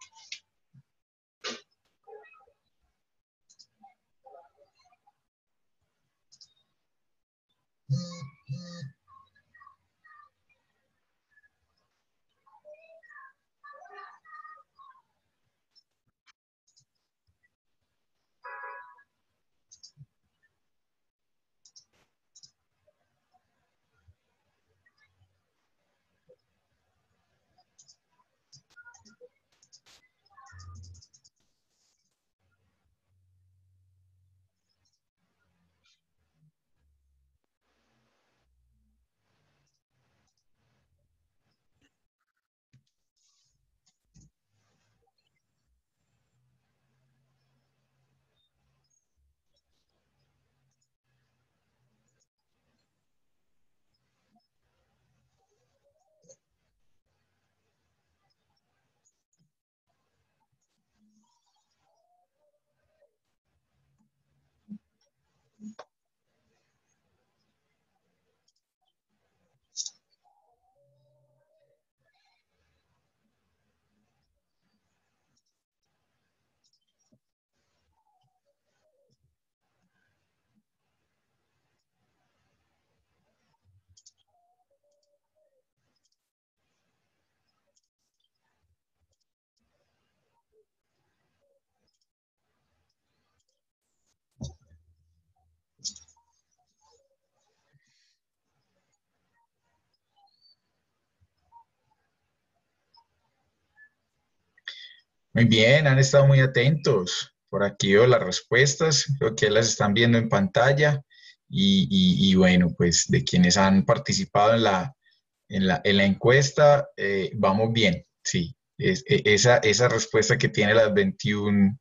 Muy bien, han estado muy atentos. Por aquí veo las respuestas, creo que las están viendo en pantalla y, y, y bueno, pues de quienes han participado en la, en la, en la encuesta, eh, vamos bien, sí. Es, esa, esa respuesta que tiene las veintiuna,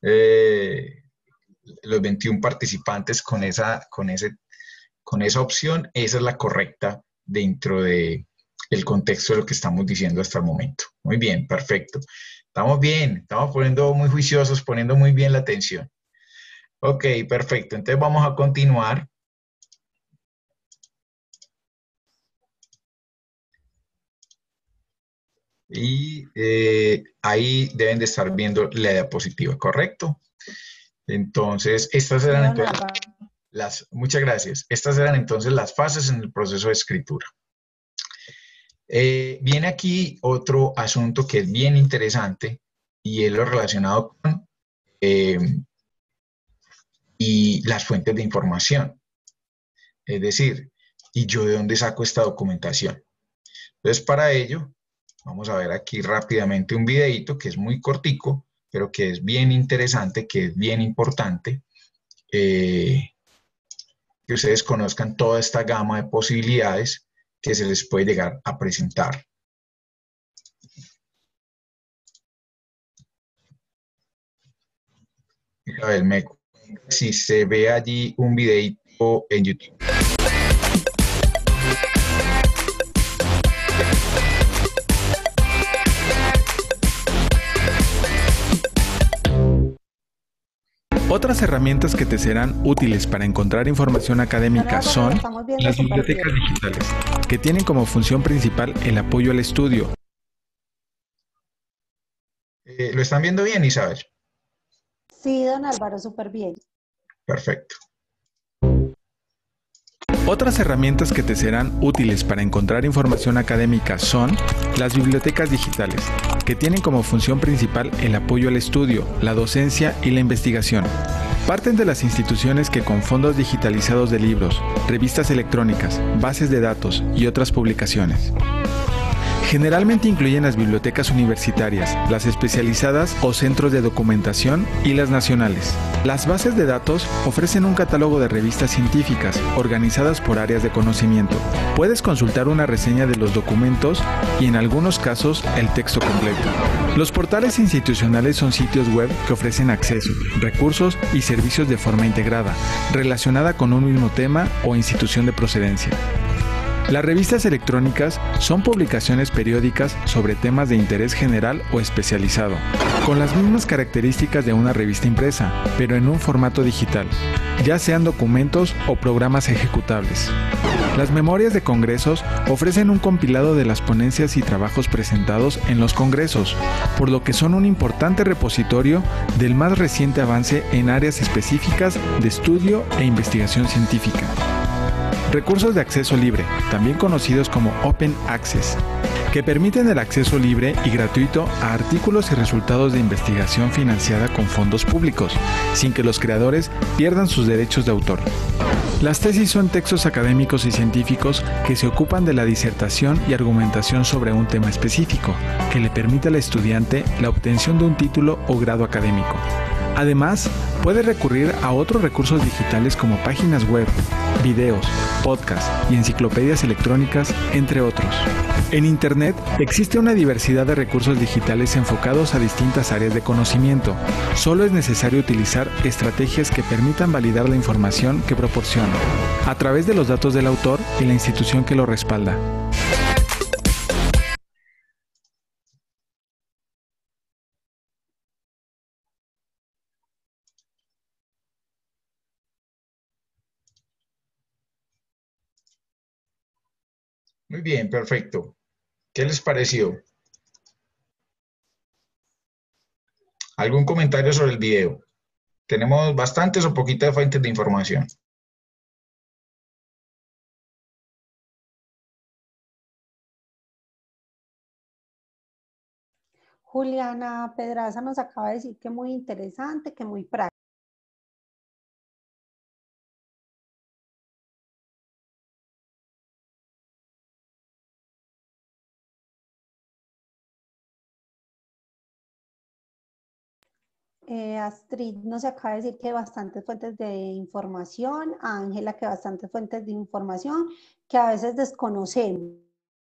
eh, los veintiún participantes con esa, con, ese, con esa opción, esa es la correcta dentro de el contexto de lo que estamos diciendo hasta el momento. Muy bien, perfecto. Estamos bien, estamos poniendo muy juiciosos, poniendo muy bien la atención. Ok, perfecto. Entonces vamos a continuar. Y eh, ahí deben de estar viendo la diapositiva, ¿correcto? Entonces, estas eran entonces las, muchas gracias. Estas eran entonces las fases en el proceso de escritura. Eh, viene aquí otro asunto que es bien interesante y es lo relacionado con eh, y las fuentes de información. Es decir, ¿y yo de dónde saco esta documentación? Entonces, para ello, vamos a ver aquí rápidamente un videito que es muy cortico, pero que es bien interesante, que es bien importante, eh, que ustedes conozcan toda esta gama de posibilidades que se les puede llegar a presentar. A ver, me, si se ve allí un videito en YouTube. Otras herramientas que te serán útiles para encontrar información académica son las bibliotecas digitales, que tienen como función principal el apoyo al estudio. Eh, ¿Lo están viendo bien, Isabel? Sí, don Álvaro, súper bien. Perfecto. Otras herramientas que te serán útiles para encontrar información académica son las bibliotecas digitales, que tienen como función principal el apoyo al estudio, la docencia y la investigación. Parten de las instituciones que con fondos digitalizados de libros, revistas electrónicas, bases de datos y otras publicaciones. Generalmente incluyen las bibliotecas universitarias, las especializadas o centros de documentación y las nacionales. Las bases de datos ofrecen un catálogo de revistas científicas organizadas por áreas de conocimiento. Puedes consultar una reseña de los documentos y en algunos casos el texto completo. Los portales institucionales son sitios web que ofrecen acceso, recursos y servicios de forma integrada, relacionada con un mismo tema o institución de procedencia. Las revistas electrónicas son publicaciones periódicas sobre temas de interés general o especializado, con las mismas características de una revista impresa, pero en un formato digital, ya sean documentos o programas ejecutables. Las memorias de congresos ofrecen un compilado de las ponencias y trabajos presentados en los congresos, por lo que son un importante repositorio del más reciente avance en áreas específicas de estudio e investigación científica. Recursos de acceso libre, también conocidos como Open Access, que permiten el acceso libre y gratuito a artículos y resultados de investigación financiada con fondos públicos, sin que los creadores pierdan sus derechos de autor. Las tesis son textos académicos y científicos que se ocupan de la disertación y argumentación sobre un tema específico, que le permite al estudiante la obtención de un título o grado académico. Además, puede recurrir a otros recursos digitales como páginas web, videos, podcasts y enciclopedias electrónicas, entre otros. En Internet existe una diversidad de recursos digitales enfocados a distintas áreas de conocimiento. Solo es necesario utilizar estrategias que permitan validar la información que proporciona, a través de los datos del autor y la institución que lo respalda. Muy bien, perfecto. ¿Qué les pareció? ¿Algún comentario sobre el video? ¿Tenemos bastantes o poquitas fuentes de información? Juliana Pedraza nos acaba de decir que muy interesante, que muy práctico. Eh, Astrid nos acaba de decir que bastantes fuentes de información, Ángela que bastantes fuentes de información que a veces desconocemos.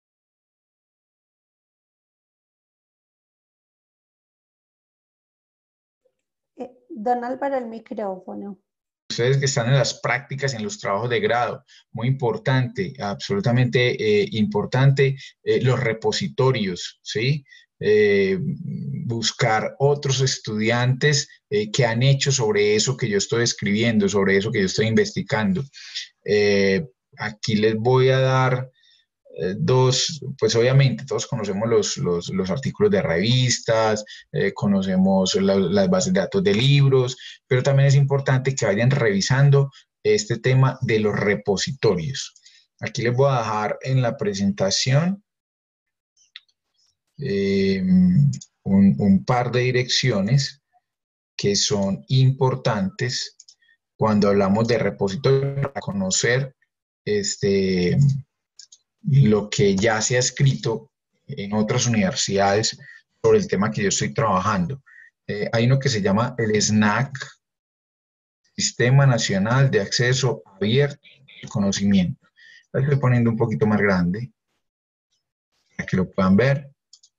Eh, don Álvaro, el micrófono. Ustedes que están en las prácticas, en los trabajos de grado, muy importante, absolutamente eh, importante, eh, los repositorios, ¿sí? Eh, buscar otros estudiantes eh, que han hecho sobre eso que yo estoy escribiendo, sobre eso que yo estoy investigando. Eh, aquí les voy a dar eh, dos, pues obviamente todos conocemos los, los, los artículos de revistas, eh, conocemos la, las bases de datos de libros, pero también es importante que vayan revisando este tema de los repositorios. Aquí les voy a dejar en la presentación Eh, un, un par de direcciones que son importantes cuando hablamos de repositorio para conocer este, lo que ya se ha escrito en otras universidades sobre el tema que yo estoy trabajando. Eh, hay uno que se llama el S N A C, Sistema Nacional de Acceso Abierto al Conocimiento. Lo estoy poniendo un poquito más grande para que lo puedan ver.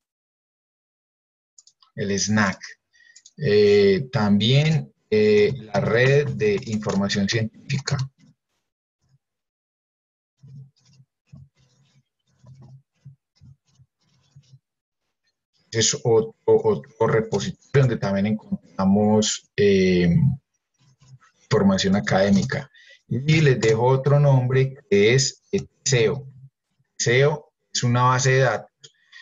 El S N A C. Eh, también eh, la red de información científica. Es otro, otro repositorio donde también encontramos eh, información académica. Y les dejo otro nombre que es TESEO. TESEO es una base de datos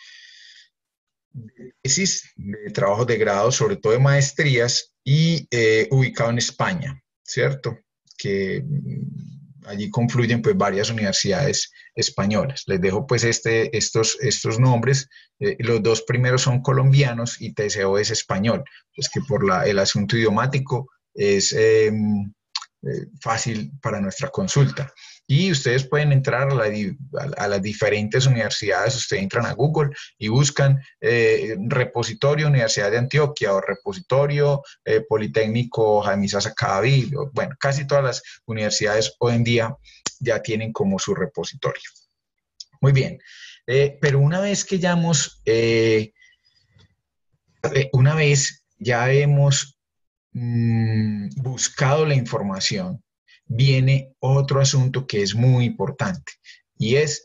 de tesis, de trabajos de grado, sobre todo de maestrías, y eh, ubicado en España, ¿cierto? Que allí confluyen pues varias universidades españolas. Les dejo pues este, estos, estos nombres. Eh, los dos primeros son colombianos y T C O es español. Pues que por la, el asunto idiomático es eh, eh, fácil para nuestra consulta. Y ustedes pueden entrar a, la, a, las diferentes universidades. Ustedes entran a Google y buscan eh, repositorio Universidad de Antioquia o repositorio eh, Politécnico Jaime Sasa Cadavid. Bueno, casi todas las universidades hoy en día ya tienen como su repositorio. Muy bien, eh, pero una vez que ya hemos, eh, una vez ya hemos mmm, buscado la información, viene otro asunto que es muy importante y es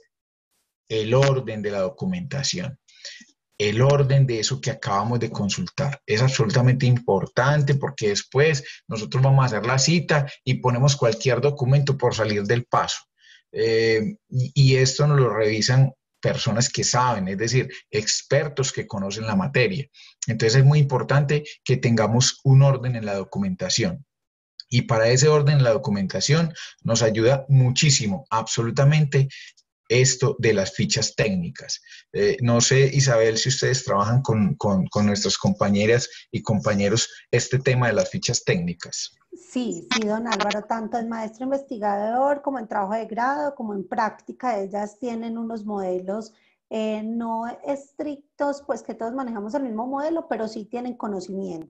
el orden de la documentación. El orden de eso que acabamos de consultar es absolutamente importante porque después nosotros vamos a hacer la cita y ponemos cualquier documento por salir del paso. Eh, y, y esto nos lo revisan personas que saben, es decir, expertos que conocen la materia. Entonces es muy importante que tengamos un orden en la documentación. Y para ese orden en la documentación nos ayuda muchísimo, absolutamente, esto de las fichas técnicas. Eh, no sé, Isabel, si ustedes trabajan con, con, con nuestras compañeras y compañeros este tema de las fichas técnicas. Sí, sí, don Álvaro, tanto en maestro investigador como en trabajo de grado, como en práctica, ellas tienen unos modelos eh, no estrictos, pues que todos manejamos el mismo modelo, pero sí tienen conocimiento.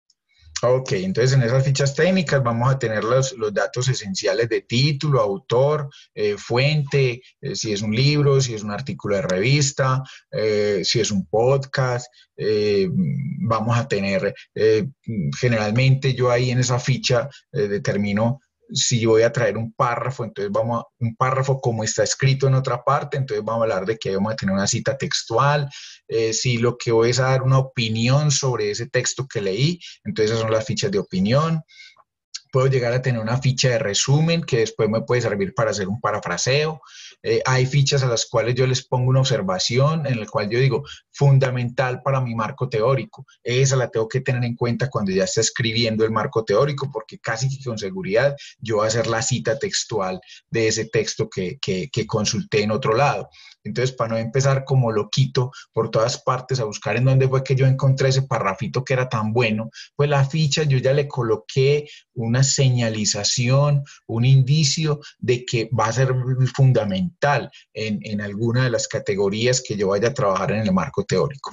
Ok, entonces en esas fichas técnicas vamos a tener los, los datos esenciales de título, autor, eh, fuente, eh, si es un libro, si es un artículo de revista, eh, si es un podcast. Eh, vamos a tener, eh, generalmente yo ahí en esa ficha eh, determino si voy a traer un párrafo, entonces vamos a, un párrafo como está escrito en otra parte, entonces vamos a hablar de que vamos a tener una cita textual. Eh, si lo que voy es a dar una opinión sobre ese texto que leí, entonces esas son las fichas de opinión. Puedo llegar a tener una ficha de resumen que después me puede servir para hacer un parafraseo. Eh, hay fichas a las cuales yo les pongo una observación en la cual yo digo, fundamental para mi marco teórico. Esa la tengo que tener en cuenta cuando ya esté escribiendo el marco teórico, porque casi que con seguridad yo voy a hacer la cita textual de ese texto que, que, que consulté en otro lado. Entonces, para no empezar como loquito por todas partes a buscar en dónde fue que yo encontré ese parrafito que era tan bueno, pues la ficha yo ya le coloqué una señalización, un indicio de que va a ser fundamental en, en alguna de las categorías que yo vaya a trabajar en el marco teórico.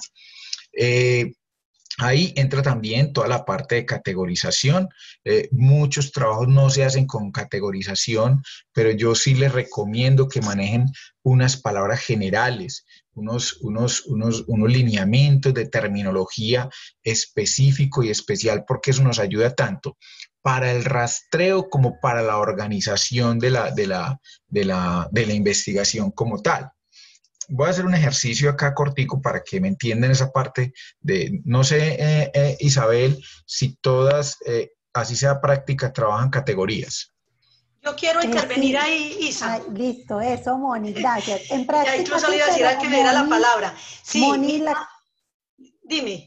Eh, Ahí entra también toda la parte de categorización. Eh, muchos trabajos no se hacen con categorización, pero yo sí les recomiendo que manejen unas palabras generales, unos, unos, unos, unos lineamientos de terminología específico y especial, porque eso nos ayuda tanto para el rastreo como para la organización de la, de la, de la, de la investigación como tal. Voy a hacer un ejercicio acá cortico para que me entiendan esa parte de, no sé, eh, eh, Isabel, si todas, eh, así sea práctica, trabajan categorías. Yo quiero Eh, intervenir sí. ahí, Isa. Ay, listo, eso, Moni, gracias. En práctica, Ya incluso sí, le iba a decir pero al que me diera la Moni- palabra. Sí, Moni, mi- la- dime.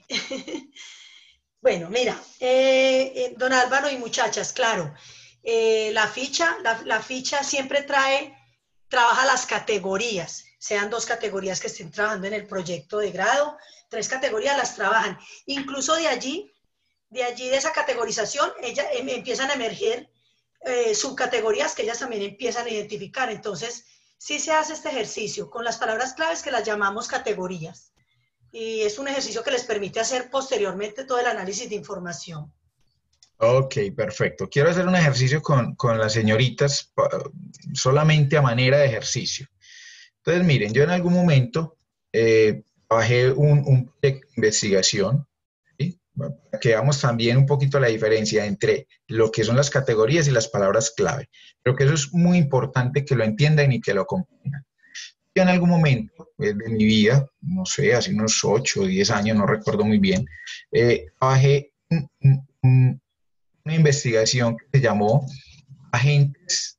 Bueno, mira, eh, eh, don Álvaro y muchachas, claro, eh, la ficha, la, la ficha siempre trae, trabaja las categorías, sean dos categorías que estén trabajando en el proyecto de grado, tres categorías las trabajan. Incluso de allí, de allí de esa categorización, ellas em, empiezan a emerger eh, subcategorías que ellas también empiezan a identificar. Entonces, sí se hace este ejercicio con las palabras claves que las llamamos categorías. Y es un ejercicio que les permite hacer posteriormente todo el análisis de información. Ok, perfecto. Quiero hacer un ejercicio con, con las señoritas solamente a manera de ejercicio. Entonces, miren, yo en algún momento eh, trabajé un, un proyecto de investigación, ¿sí? Para que veamos también un poquito la diferencia entre lo que son las categorías y las palabras clave. Creo que eso es muy importante que lo entiendan y que lo comprendan. Yo en algún momento eh, de mi vida, no sé, hace unos ocho o diez años, no recuerdo muy bien, eh, trabajé un, un, una investigación que se llamó Agentes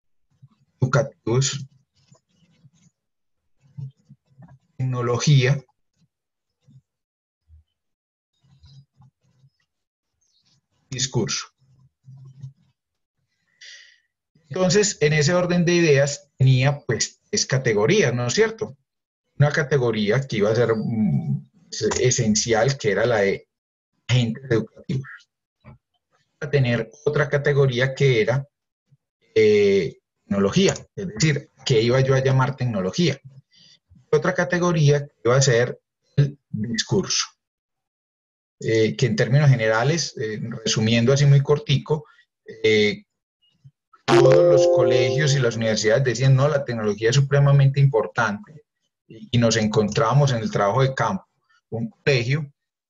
Educativos, Tecnología Discurso. Entonces, en ese orden de ideas tenía pues tres categorías, ¿no es cierto? Una categoría que iba a ser mm, esencial, que era la de agentes educativos. A tener otra categoría que era eh, tecnología, es decir, que iba yo a llamar tecnología. Otra categoría que iba a ser el discurso, eh, que en términos generales, eh, resumiendo así muy cortico, eh, todos los colegios y las universidades decían, no, la tecnología es supremamente importante, y nos encontrábamos en el trabajo de campo, un colegio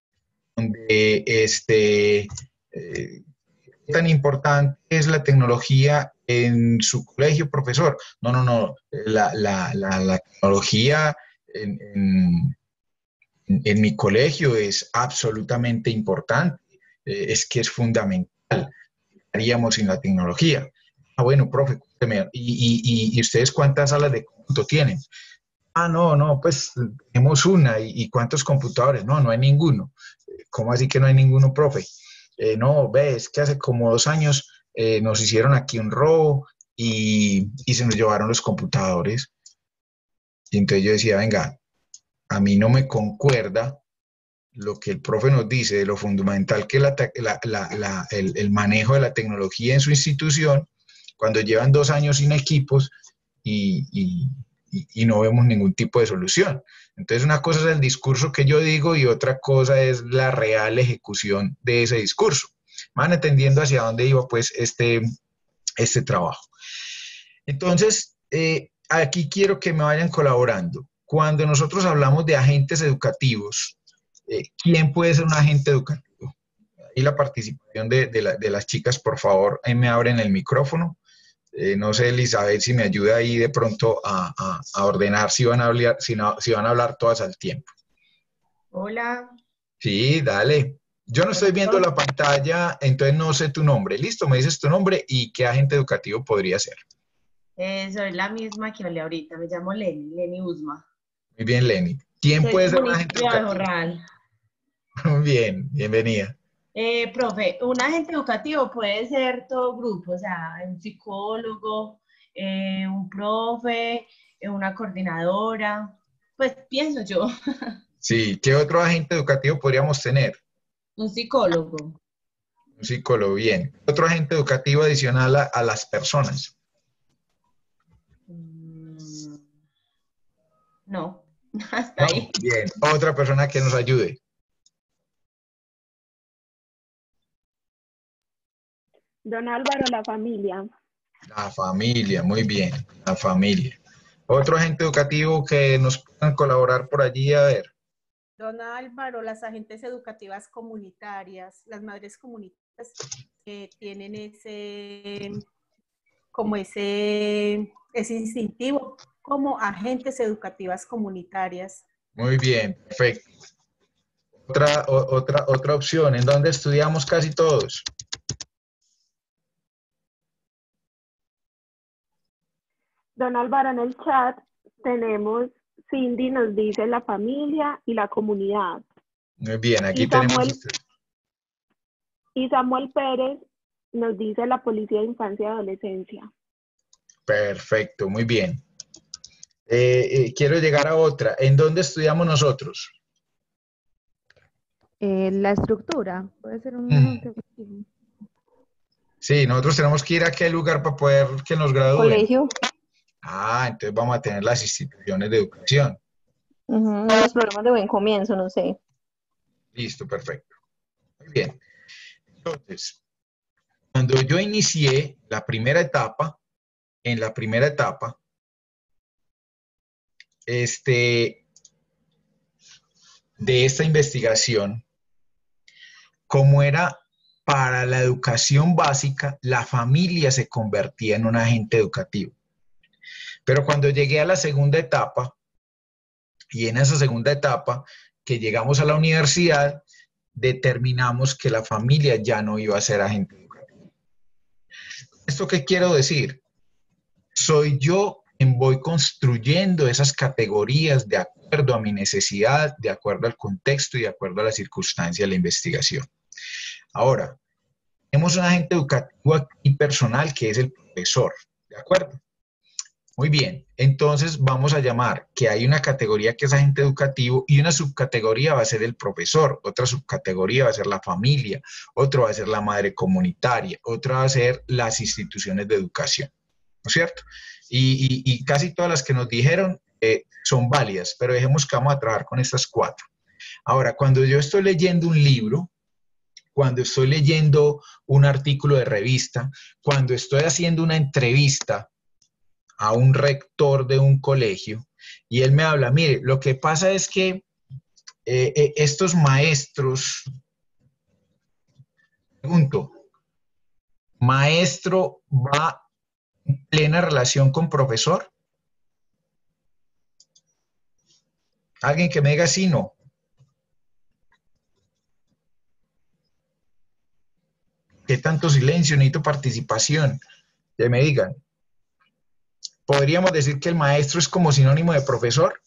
donde este, eh, tan importante es la tecnología en su colegio, profesor. No, no, no, la, la, la, la tecnología en, en, en, mi colegio es absolutamente importante, eh, es que es fundamental. ¿Qué haríamos sin la tecnología? Ah, bueno, profe, ¿y, y, y ustedes cuántas salas de cómputo tienen? Ah, no, no, pues tenemos una. ¿Y, y cuántos computadores? No, no hay ninguno. ¿Cómo así que no hay ninguno, profe? Eh, no, ves que hace como dos años eh, nos hicieron aquí un robo y, y se nos llevaron los computadores. Y entonces yo decía, venga, a mí no me concuerda lo que el profe nos dice de lo fundamental que es la, la, la, la, el, el manejo de la tecnología en su institución, cuando llevan dos años sin equipos y, y, y no vemos ningún tipo de solución. Entonces, una cosa es el discurso que yo digo y otra cosa es la real ejecución de ese discurso. Van entendiendo hacia dónde iba, pues, este, este trabajo. Entonces, eh, aquí quiero que me vayan colaborando. Cuando nosotros hablamos de agentes educativos, eh, ¿quién puede ser un agente educativo? Y la participación de, de, la, de las chicas, por favor, ahí me abren el micrófono. Eh, no sé, Elizabeth, si me ayuda ahí de pronto a, a, a ordenar si van a, hablar, si, no, si van a hablar todas al tiempo. Hola. Sí, dale. Yo no estoy viendo la pantalla, entonces no sé tu nombre. Listo, me dices tu nombre y qué agente educativo podría ser. Eh, soy la misma que hablé ahorita, me llamo Lenny, Lenny Usma. Muy bien, Lenny. ¿Quién soy puede ser un agente educativo? Jorral. Muy bien, bienvenida. Eh, profe, un agente educativo puede ser todo grupo, o sea, un psicólogo, eh, un profe, eh, una coordinadora, pues pienso yo. Sí, ¿qué otro agente educativo podríamos tener? Un psicólogo. Un psicólogo, bien. ¿Otro agente educativo adicional a, a las personas? Mm, no, hasta No, ahí. bien, otra persona que nos ayude. Don Álvaro, la familia. La familia, muy bien, la familia. Otro agente educativo que nos puedan colaborar por allí, a ver. Don Álvaro, las agentes educativas comunitarias, las madres comunitarias que tienen ese, como ese, ese instintivo, como agentes educativas comunitarias. Muy bien, perfecto. Otra, o, otra, otra opción, ¿en dónde estudiamos casi todos? Don Álvaro, en el chat tenemos, Cindy nos dice la familia y la comunidad. Muy bien, aquí y Samuel, tenemos... Y Samuel Pérez nos dice la policía de infancia y adolescencia. Perfecto, muy bien. Eh, eh, quiero llegar a otra. ¿En dónde estudiamos nosotros? Eh, la estructura, puede ser un... Mm. Sí, nosotros tenemos que ir a qué lugar para poder que nos gradúen. Colegio. Ah, entonces vamos a tener las instituciones de educación. Uh-huh, los programas de buen comienzo, no sé. Listo, perfecto. Muy bien. Entonces, cuando yo inicié la primera etapa, en la primera etapa, este, de esta investigación, como era para la educación básica, la familia se convertía en un agente educativo. Pero cuando llegué a la segunda etapa, y en esa segunda etapa, que llegamos a la universidad, determinamos que la familia ya no iba a ser agente educativo. ¿Esto qué quiero decir? Soy yo quien voy construyendo esas categorías de acuerdo a mi necesidad, de acuerdo al contexto y de acuerdo a la circunstancia de la investigación. Ahora, tenemos un agente educativo aquí personal que es el profesor, ¿de acuerdo? Muy bien, entonces vamos a llamar que hay una categoría que es agente educativo y una subcategoría va a ser el profesor, otra subcategoría va a ser la familia, otra va a ser la madre comunitaria, otra va a ser las instituciones de educación, ¿no es cierto? Y, y, y casi todas las que nos dijeron eh, son válidas, pero dejemos que vamos a trabajar con estas cuatro. Ahora, cuando yo estoy leyendo un libro, cuando estoy leyendo un artículo de revista, cuando estoy haciendo una entrevista a un rector de un colegio, y él me habla, mire, lo que pasa es que eh, eh, estos maestros, pregunto, ¿maestro va en plena relación con profesor? Alguien que me diga sí, no. ¿Qué tanto silencio? Necesito participación. Que me digan. ¿Podríamos decir que el maestro es como sinónimo de profesor?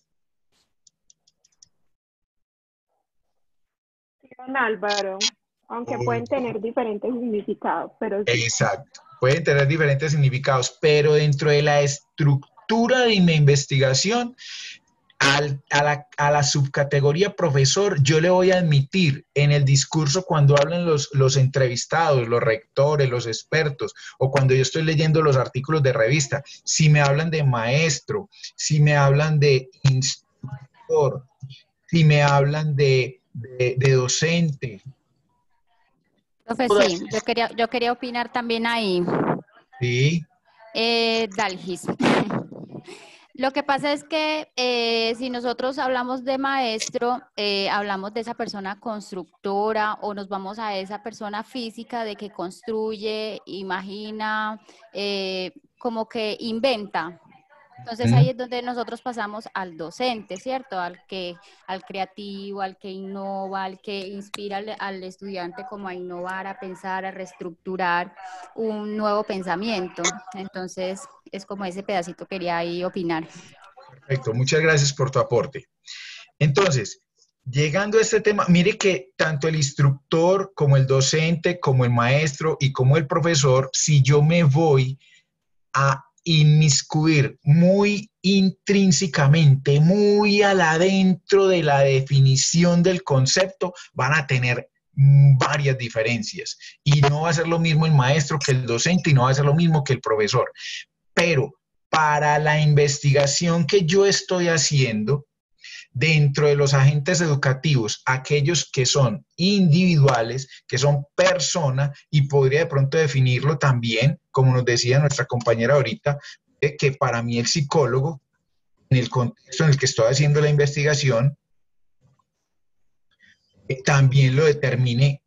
Sí, don Álvaro, aunque Oh. pueden tener diferentes significados, pero sí. Exacto. Pueden tener diferentes significados, pero dentro de la estructura de mi investigación, al, a, la, a la subcategoría profesor, yo le voy a admitir en el discurso cuando hablan los, los entrevistados, los rectores, los expertos, o cuando yo estoy leyendo los artículos de revista, si me hablan de maestro, si me hablan de instructor, si me hablan de, de, de docente. Profe, Todas- sí, yo quería, yo quería opinar también ahí. Sí, Eh, Dalgis. Lo que pasa es que eh, si nosotros hablamos de maestro, eh, hablamos de esa persona constructora o nos vamos a esa persona física de que construye, imagina, eh, como que inventa. Entonces ahí es donde nosotros pasamos al docente, ¿cierto? Al que, al creativo, al que innova, al que inspira al, al estudiante como a innovar, a pensar, a reestructurar un nuevo pensamiento. Entonces es como ese pedacito quería ahí opinar. perfecto. Muchas gracias por tu aporte. Entonces, llegando a este tema, mire que tanto el instructor como el docente, como el maestro y como el profesor, si yo me voy a inmiscuir muy intrínsecamente, muy al adentro de la definición del concepto, van a tener varias diferencias. Y no va a ser lo mismo el maestro que el docente y no va a ser lo mismo que el profesor. Pero para la investigación que yo estoy haciendo, dentro de los agentes educativos, aquellos que son individuales, que son personas, y podría de pronto definirlo también, como nos decía nuestra compañera ahorita, eh, que para mí el psicólogo, en el contexto en el que estoy haciendo la investigación, eh, también lo determine,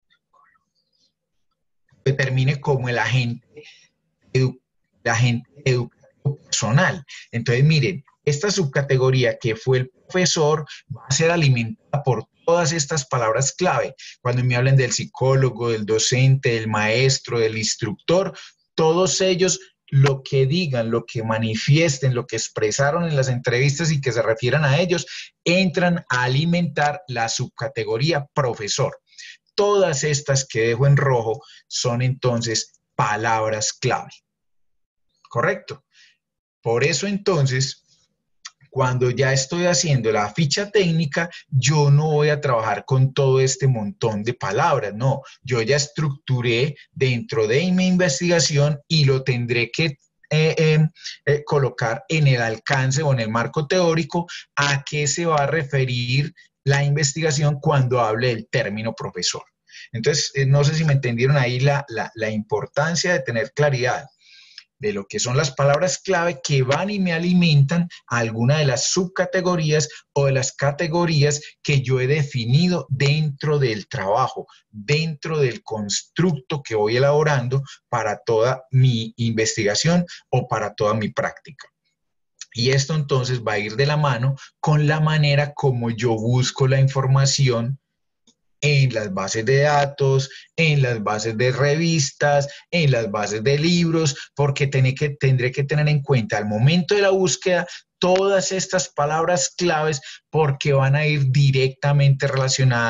determine como el agente, edu, el agente educativo personal. Entonces, miren, esta subcategoría que fue el profesor va a ser alimentada por todas estas palabras clave. Cuando me hablen del psicólogo, del docente, del maestro, del instructor, todos ellos lo que digan, lo que manifiesten, lo que expresaron en las entrevistas y que se refieran a ellos, entran a alimentar la subcategoría profesor. Todas estas que dejo en rojo son entonces palabras clave. ¿Correcto? Por eso entonces, cuando ya estoy haciendo la ficha técnica, yo no voy a trabajar con todo este montón de palabras, no. Yo ya estructuré dentro de mi investigación y lo tendré que eh, eh, eh, colocar en el alcance o en el marco teórico a qué se va a referir la investigación cuando hable del término profesor. Entonces, eh, no sé si me entendieron ahí la, la, la importancia de tener claridad de lo que son las palabras clave que van y me alimentan a alguna de las subcategorías o de las categorías que yo he definido dentro del trabajo, dentro del constructo que voy elaborando para toda mi investigación o para toda mi práctica. Y esto entonces va a ir de la mano con la manera como yo busco la información en las bases de datos, en las bases de revistas, en las bases de libros, porque tendré que, tendré que tener en cuenta al momento de la búsqueda todas estas palabras claves porque van a ir directamente relacionadas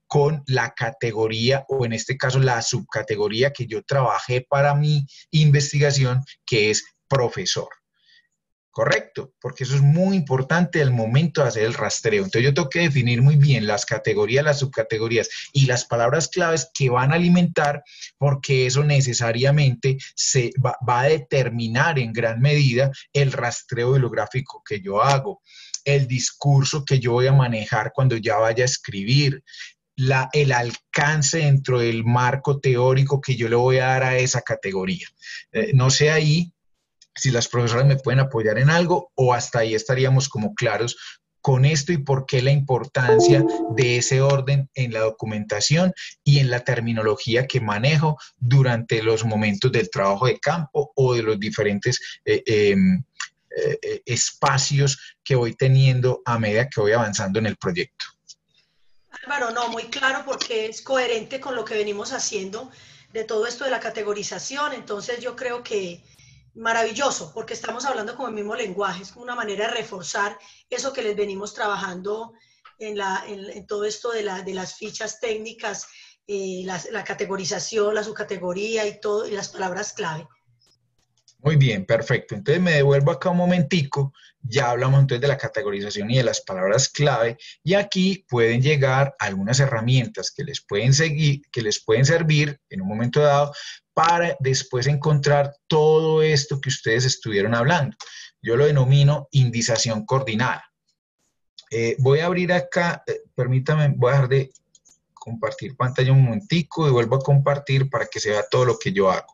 con la categoría, o en este caso la subcategoría que yo trabajé para mi investigación, que es profesor. Correcto, porque eso es muy importante al momento de hacer el rastreo. Entonces yo tengo que definir muy bien las categorías, las subcategorías y las palabras claves que van a alimentar, porque eso necesariamente se va, va a determinar en gran medida el rastreo bibliográfico que yo hago, el discurso que yo voy a manejar cuando ya vaya a escribir, La, el alcance dentro del marco teórico que yo le voy a dar a esa categoría. Eh, no sé ahí si las profesoras me pueden apoyar en algo, o hasta ahí estaríamos como claros con esto y por qué la importancia de ese orden en la documentación y en la terminología que manejo durante los momentos del trabajo de campo o de los diferentes eh, eh, eh, espacios que voy teniendo a medida que voy avanzando en el proyecto. Álvaro, no, muy claro, porque es coherente con lo que venimos haciendo de todo esto de la categorización. Entonces yo creo que maravilloso, porque estamos hablando como el mismo lenguaje, es como una manera de reforzar eso que les venimos trabajando en, la, en, en todo esto de, la, de las fichas técnicas, eh, la, la categorización, la subcategoría y todo, y las palabras clave. Muy bien, perfecto. Entonces me devuelvo acá un momentico, ya hablamos entonces de la categorización y de las palabras clave, y aquí pueden llegar algunas herramientas que les pueden seguir, que les pueden servir en un momento dado para después encontrar todo esto que ustedes estuvieron hablando. Yo lo denomino indización coordinada. Eh, voy a abrir acá, eh, permítame, voy a dejar de compartir pantalla un momentico y vuelvo a compartir para que se vea todo lo que yo hago.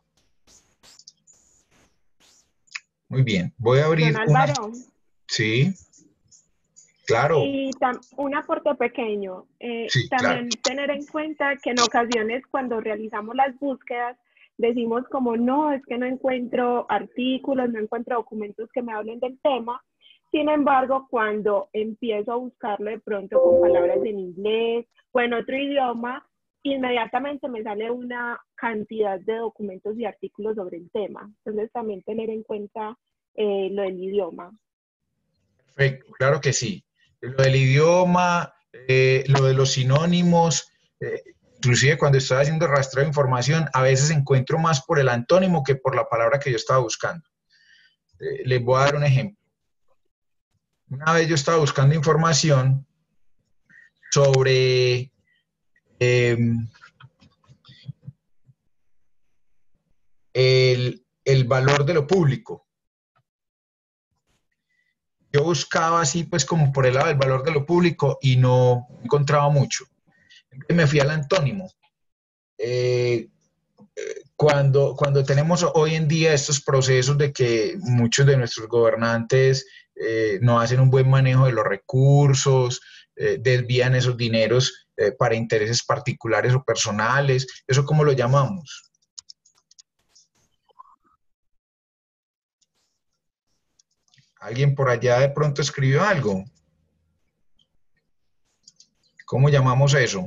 Muy bien, voy a abrir Don una... Álvaro. Sí, claro. Y un aporte pequeño. Eh, sí, también claro. tener en cuenta que en ocasiones cuando realizamos las búsquedas decimos como no, es que no encuentro artículos, no encuentro documentos que me hablen del tema. Sin embargo, cuando empiezo a buscarlo de pronto con palabras en inglés o en otro idioma, inmediatamente me sale una cantidad de documentos y artículos sobre el tema. Entonces también tener en cuenta eh, lo del idioma. Perfecto, claro que sí. Lo del idioma, eh, lo de los sinónimos, eh, inclusive cuando estoy haciendo rastreo de información, a veces encuentro más por el antónimo que por la palabra que yo estaba buscando. Eh, les voy a dar un ejemplo. Una vez yo estaba buscando información sobre eh, el, el valor de lo público. Yo buscaba así pues como por el lado del valor de lo público y no encontraba mucho. Entonces me fui al antónimo. Eh, cuando, cuando tenemos hoy en día estos procesos de que muchos de nuestros gobernantes eh, no hacen un buen manejo de los recursos, eh, desvían esos dineros eh, para intereses particulares o personales, ¿eso cómo lo llamamos? ¿Alguien por allá de pronto escribió algo? ¿Cómo llamamos eso?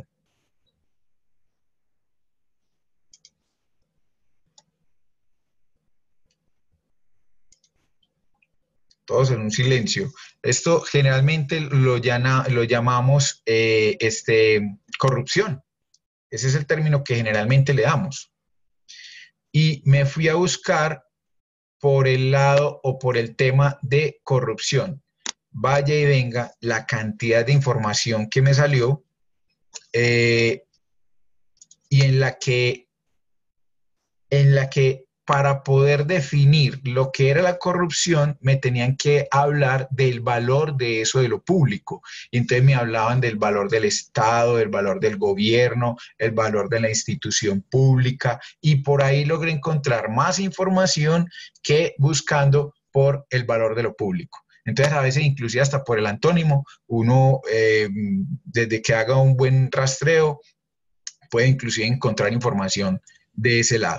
Todos en un silencio. Esto generalmente lo, llama, lo llamamos eh, este, corrupción. Ese es el término que generalmente le damos. Y me fui a buscar por el lado o por el tema de corrupción. Vaya y venga la cantidad de información que me salió eh, y en la que, en la que para poder definir lo que era la corrupción, me tenían que hablar del valor de eso de lo público. Y entonces me hablaban del valor del Estado, del valor del gobierno, el valor de la institución pública, y por ahí logré encontrar más información que buscando por el valor de lo público. Entonces a veces inclusive hasta por el antónimo, uno eh, desde que haga un buen rastreo, puede inclusive encontrar información de ese lado.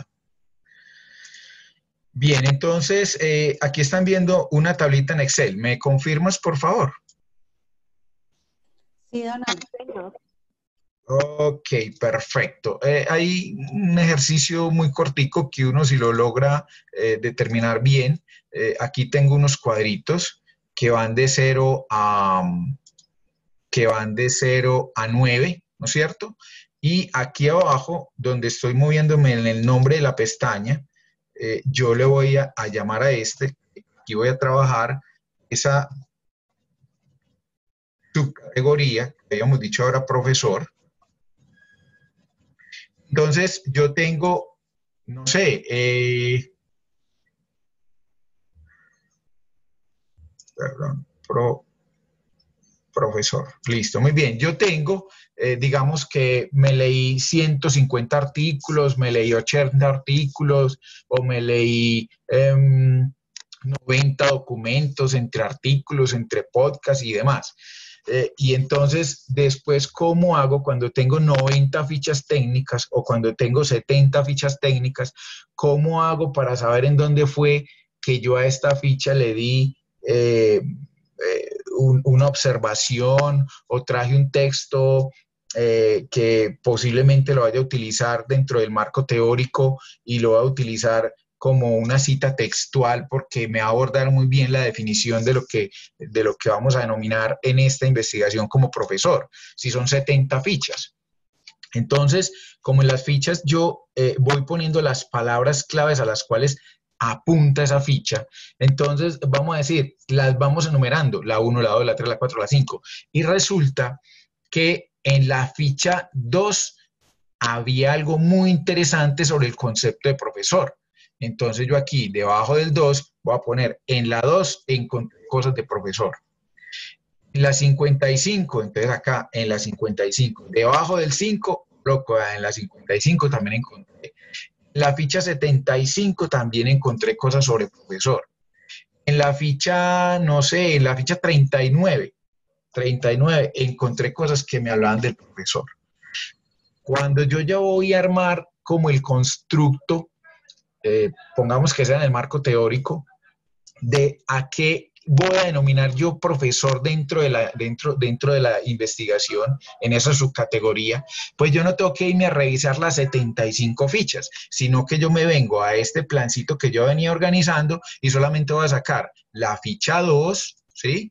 Bien, entonces, eh, aquí están viendo una tablita en Excel. ¿Me confirmas, por favor? Sí, don Álvaro. Ok, perfecto. Eh, hay un ejercicio muy cortico que uno, si lo logra eh, determinar bien, eh, aquí tengo unos cuadritos que van de cero a, que van de cero a nueve. ¿no es cierto? Y aquí abajo, donde estoy moviéndome en el nombre de la pestaña, eh, yo le voy a, a llamar a este, aquí voy a trabajar esa subcategoría, que habíamos dicho ahora profesor. Entonces, yo tengo, no sé, eh, perdón, pro, profesor, listo, muy bien. Yo tengo, eh, digamos que me leí ciento cincuenta artículos, me leí ochenta artículos, o me leí eh, noventa documentos entre artículos, entre podcasts y demás. Eh, y entonces, después, ¿cómo hago cuando tengo noventa fichas técnicas o cuando tengo setenta fichas técnicas? ¿Cómo hago para saber en dónde fue que yo a esta ficha le di eh, eh, un, una observación o traje un texto eh, que posiblemente lo vaya a utilizar dentro del marco teórico y lo va a utilizar como una cita textual porque me va a abordar muy bien la definición de lo que, de lo que vamos a denominar en esta investigación como profesor, si son setenta fichas. Entonces, como en las fichas yo eh, voy poniendo las palabras claves a las cuales apunta esa ficha, entonces vamos a decir, las vamos enumerando, la uno, la dos, la tres, la cuatro, la cinco, y resulta que en la ficha dos había algo muy interesante sobre el concepto de profesor. Entonces yo aquí, debajo del dos, voy a poner en la dos encontré cosas de profesor. En la cincuenta y cinco, entonces acá en la cincuenta y cinco, debajo del cinco, loco, en la cincuenta y cinco también encontré. En la ficha setenta y cinco también encontré cosas sobre profesor. En la ficha, no sé, en la ficha treinta y nueve, treinta y nueve encontré cosas que me hablaban del profesor. Cuando yo ya voy a armar como el constructo, Eh, pongamos que sea en el marco teórico, de a qué voy a denominar yo profesor dentro de la, dentro, dentro de la investigación, en esa subcategoría, pues yo no tengo que irme a revisar las setenta y cinco fichas, sino que yo me vengo a este plancito que yo venía organizando y solamente voy a sacar la ficha dos, ¿sí?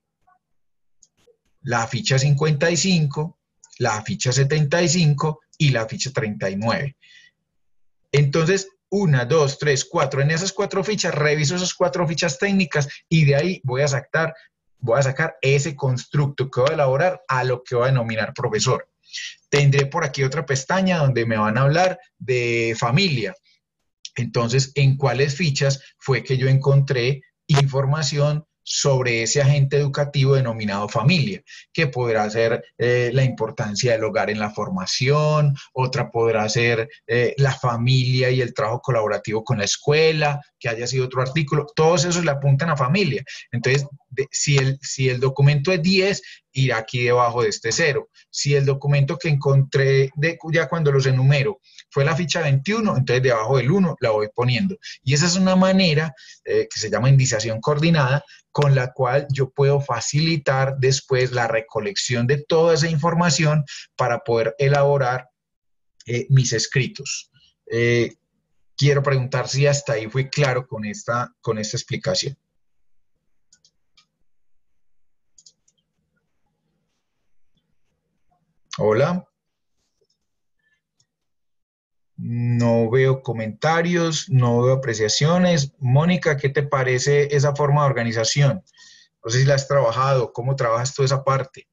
La ficha cincuenta y cinco, la ficha setenta y cinco y la ficha treinta y nueve. Entonces, una, dos, tres, cuatro. En esas cuatro fichas, reviso esas cuatro fichas técnicas y de ahí voy a sacar, voy a sacar ese constructo que voy a elaborar a lo que voy a denominar profesor. Tendré por aquí otra pestaña donde me van a hablar de familia. Entonces, ¿en cuáles fichas fue que yo encontré información sobre ese agente educativo denominado familia, que podrá ser eh, la importancia del hogar en la formación, otra podrá ser eh, la familia y el trabajo colaborativo con la escuela, que haya sido otro artículo, todos esos le apuntan a familia. Entonces, de, si, el, si el documento es diez, irá aquí debajo de este cero. Si el documento que encontré, de, ya cuando los enumero, fue la ficha veintiuno, entonces debajo del uno la voy poniendo. Y esa es una manera eh, que se llama indización coordinada, con la cual yo puedo facilitar después la recolección de toda esa información para poder elaborar eh, mis escritos. Eh, quiero preguntar si hasta ahí fui claro con esta, con esta explicación. Hola. No veo comentarios, no veo apreciaciones. Mónica, ¿qué te parece esa forma de organización? No sé si la has trabajado, ¿cómo trabajas tú esa parte?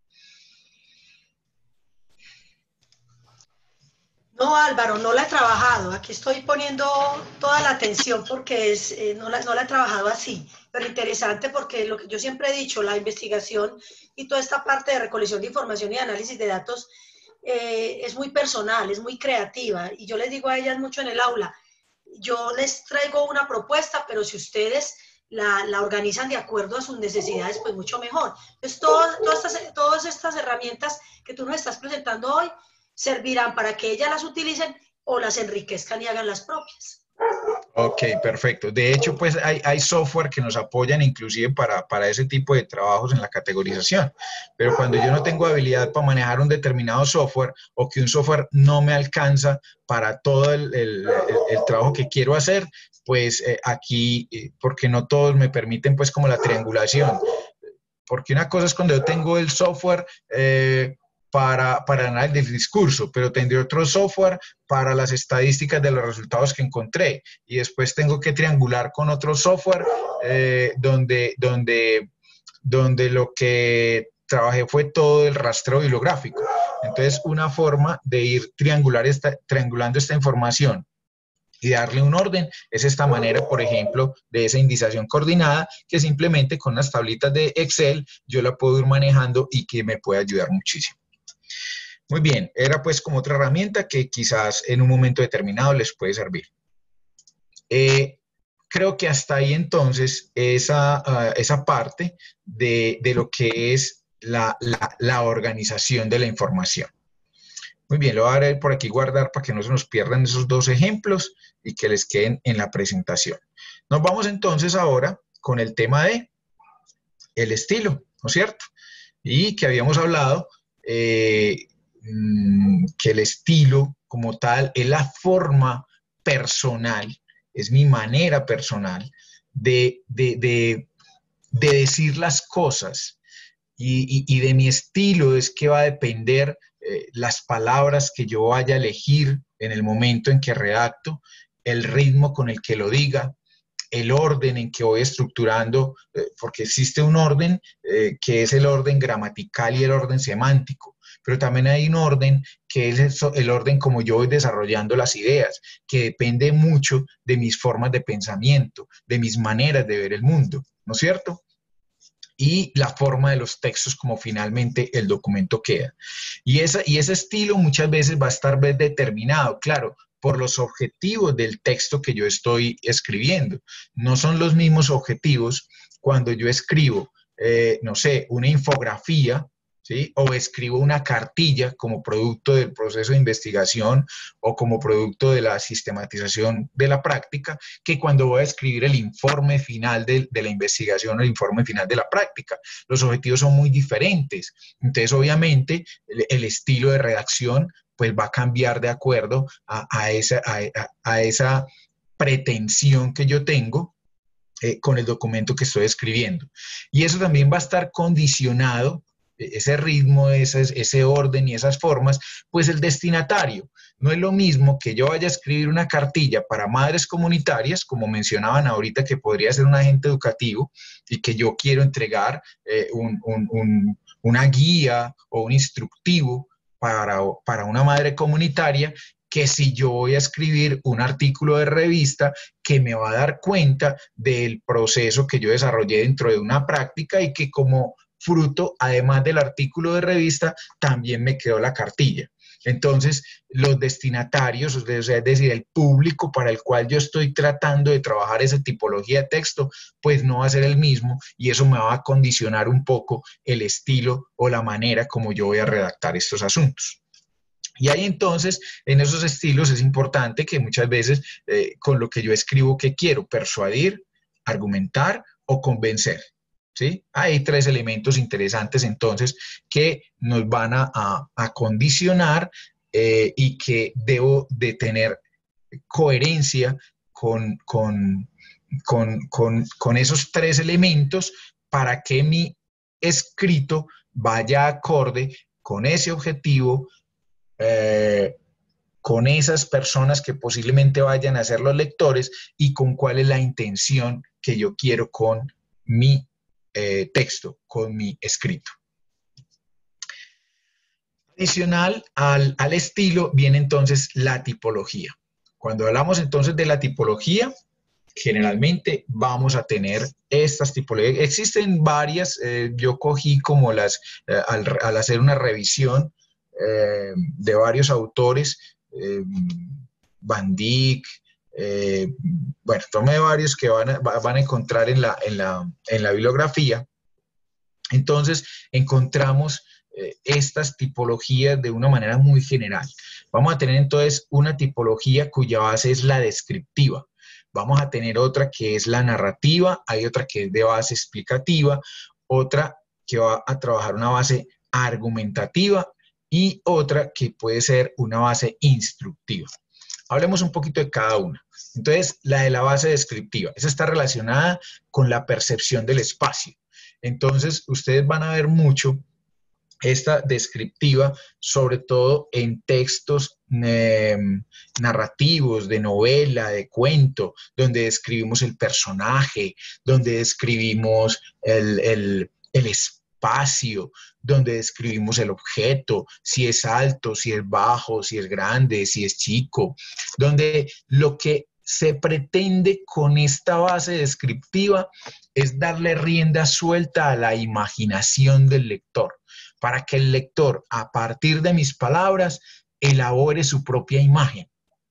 No, Álvaro, no la he trabajado. Aquí estoy poniendo toda la atención porque es, eh, no, la, no la he trabajado así. Pero interesante porque lo que yo siempre he dicho, la investigación y toda esta parte de recolección de información y análisis de datos eh, es muy personal, es muy creativa. Y yo les digo a ellas mucho en el aula, yo les traigo una propuesta, pero si ustedes la, la organizan de acuerdo a sus necesidades, pues mucho mejor. Entonces, todo, todas, estas, todas estas herramientas que tú nos estás presentando hoy servirán para que ellas las utilicen o las enriquezcan y hagan las propias. Ok, perfecto. De hecho, pues hay, hay software que nos apoyan inclusive para, para ese tipo de trabajos en la categorización. Pero cuando yo no tengo habilidad para manejar un determinado software o que un software no me alcanza para todo el, el, el, el trabajo que quiero hacer, pues eh, aquí, eh, porque no todos me permiten pues como la triangulación. Porque una cosa es cuando yo tengo el software... Eh, para, para análisis del discurso, pero tendré otro software para las estadísticas de los resultados que encontré, y después tengo que triangular con otro software eh, donde, donde, donde lo que trabajé fue todo el rastreo bibliográfico. Entonces, una forma de ir triangular esta, triangulando esta información y darle un orden es esta manera, por ejemplo, de esa indización coordinada, que simplemente con las tablitas de Excel yo la puedo ir manejando y que me puede ayudar muchísimo. Muy bien, era pues como otra herramienta que quizás en un momento determinado les puede servir. Eh, creo que hasta ahí entonces esa, uh, esa parte de, de lo que es la, la, la organización de la información. Muy bien, lo voy a dar por aquí guardar para que no se nos pierdan esos dos ejemplos y que les queden en la presentación. Nos vamos entonces ahora con el tema de el estilo, ¿no es cierto? Y que habíamos hablado eh, que el estilo como tal es la forma personal, es mi manera personal de, de, de, de decir las cosas, y, y, y de mi estilo es que va a depender eh, las palabras que yo vaya a elegir en el momento en que redacto, el ritmo con el que lo diga, el orden en que voy estructurando, eh, porque existe un orden eh, que es el orden gramatical y el orden semántico, pero también hay un orden que es el, el orden como yo voy desarrollando las ideas, que depende mucho de mis formas de pensamiento, de mis maneras de ver el mundo, ¿no es cierto? Y la forma de los textos como finalmente el documento queda. Y, esa, y ese estilo muchas veces va a estar determinado, claro, por los objetivos del texto que yo estoy escribiendo. No son los mismos objetivos cuando yo escribo, eh, no sé, una infografía, ¿sí? O escribo una cartilla como producto del proceso de investigación o como producto de la sistematización de la práctica, que cuando voy a escribir el informe final de, de la investigación o el informe final de la práctica. Los objetivos son muy diferentes. Entonces, obviamente, el, el estilo de redacción pues va a cambiar de acuerdo a, a, esa, a, a esa pretensión que yo tengo eh, con el documento que estoy escribiendo. Y eso también va a estar condicionado, ese ritmo, ese, ese orden y esas formas, pues el destinatario. No es lo mismo que yo vaya a escribir una cartilla para madres comunitarias, como mencionaban ahorita, que podría ser un agente educativo, y que yo quiero entregar eh, un, un, un, una guía o un instructivo para, para una madre comunitaria, que si yo voy a escribir un artículo de revista que me va a dar cuenta del proceso que yo desarrollé dentro de una práctica y que como fruto, además del artículo de revista, también me quedó la cartilla. Entonces, los destinatarios, o sea, es decir, el público para el cual yo estoy tratando de trabajar esa tipología de texto, pues no va a ser el mismo, y eso me va a condicionar un poco el estilo o la manera como yo voy a redactar estos asuntos. Y ahí entonces, en esos estilos es importante que muchas veces eh, con lo que yo escribo, ¿qué quiero? Persuadir, argumentar o convencer. ¿Sí? Hay tres elementos interesantes entonces que nos van a, a, a condicionar eh, y que debo de tener coherencia con, con, con, con, con esos tres elementos para que mi escrito vaya acorde con ese objetivo, eh, con esas personas que posiblemente vayan a ser los lectores y con cuál es la intención que yo quiero con mi Eh, texto, con mi escrito. Adicional al, al estilo viene entonces la tipología. Cuando hablamos entonces de la tipología, generalmente vamos a tener estas tipologías. Existen varias, eh, yo cogí como las, eh, al, al hacer una revisión eh, de varios autores, eh, Van Dyck, Eh, bueno, tomé varios que van a, van a encontrar en la, en, la, en la bibliografía. Entonces, encontramos eh, estas tipologías de una manera muy general. Vamos a tener entonces una tipología cuya base es la descriptiva. Vamos a tener otra que es la narrativa, hay otra que es de base explicativa, otra que va a trabajar una base argumentativa y otra que puede ser una base instructiva. Hablemos un poquito de cada una. Entonces, la de la base descriptiva, esa está relacionada con la percepción del espacio. Entonces, ustedes van a ver mucho esta descriptiva, sobre todo en textos eh, narrativos, de novela, de cuento, donde describimos el personaje, donde describimos el, el, el espacio, donde describimos el objeto, si es alto, si es bajo, si es grande, si es chico, donde lo que se pretende con esta base descriptiva es darle rienda suelta a la imaginación del lector, para que el lector, a partir de mis palabras, elabore su propia imagen.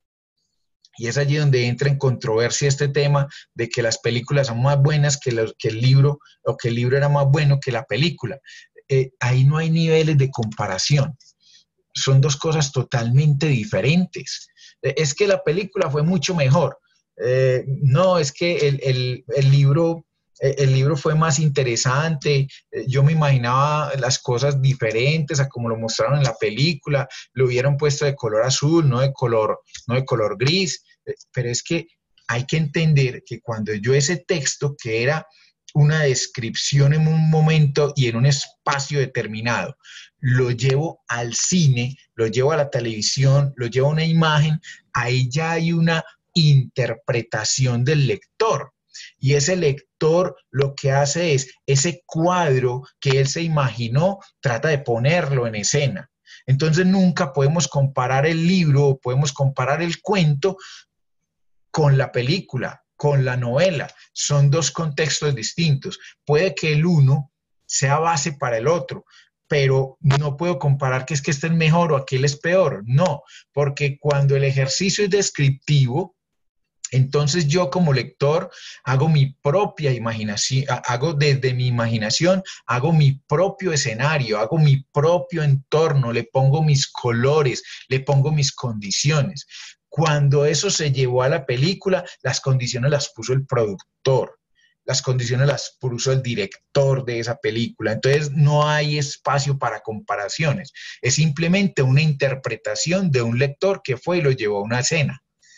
Y es allí donde entra en controversia este tema de que las películas son más buenas que, los, que el libro, o que el libro era más bueno que la película. Eh, ahí no hay niveles de comparación. Son dos cosas totalmente diferentes. Eh, es que la película fue mucho mejor. Eh, no, es que el, el, el libro... El libro fue más interesante, yo me imaginaba las cosas diferentes a como lo mostraron en la película, lo hubieran puesto de color azul, no de color, no de color gris, pero es que hay que entender que cuando yo ese texto, que era una descripción en un momento y en un espacio determinado, lo llevo al cine, lo llevo a la televisión, lo llevo a una imagen, ahí ya hay una interpretación del lector. Y ese lector lo que hace es, ese cuadro que él se imaginó, trata de ponerlo en escena. Entonces nunca podemos comparar el libro, podemos comparar el cuento con la película, con la novela. Son dos contextos distintos. Puede que el uno sea base para el otro, pero no puedo comparar que es que este es mejor o aquel es peor. No, porque cuando el ejercicio es descriptivo, entonces yo como lector hago mi propia imaginación, hago desde mi imaginación, hago mi propio escenario, hago mi propio entorno, le pongo mis colores, le pongo mis condiciones. Cuando eso se llevó a la película, las condiciones las puso el productor, las condiciones las puso el director de esa película. Entonces no hay espacio para comparaciones. Es simplemente una interpretación de un lector que fue y lo llevó a una escena.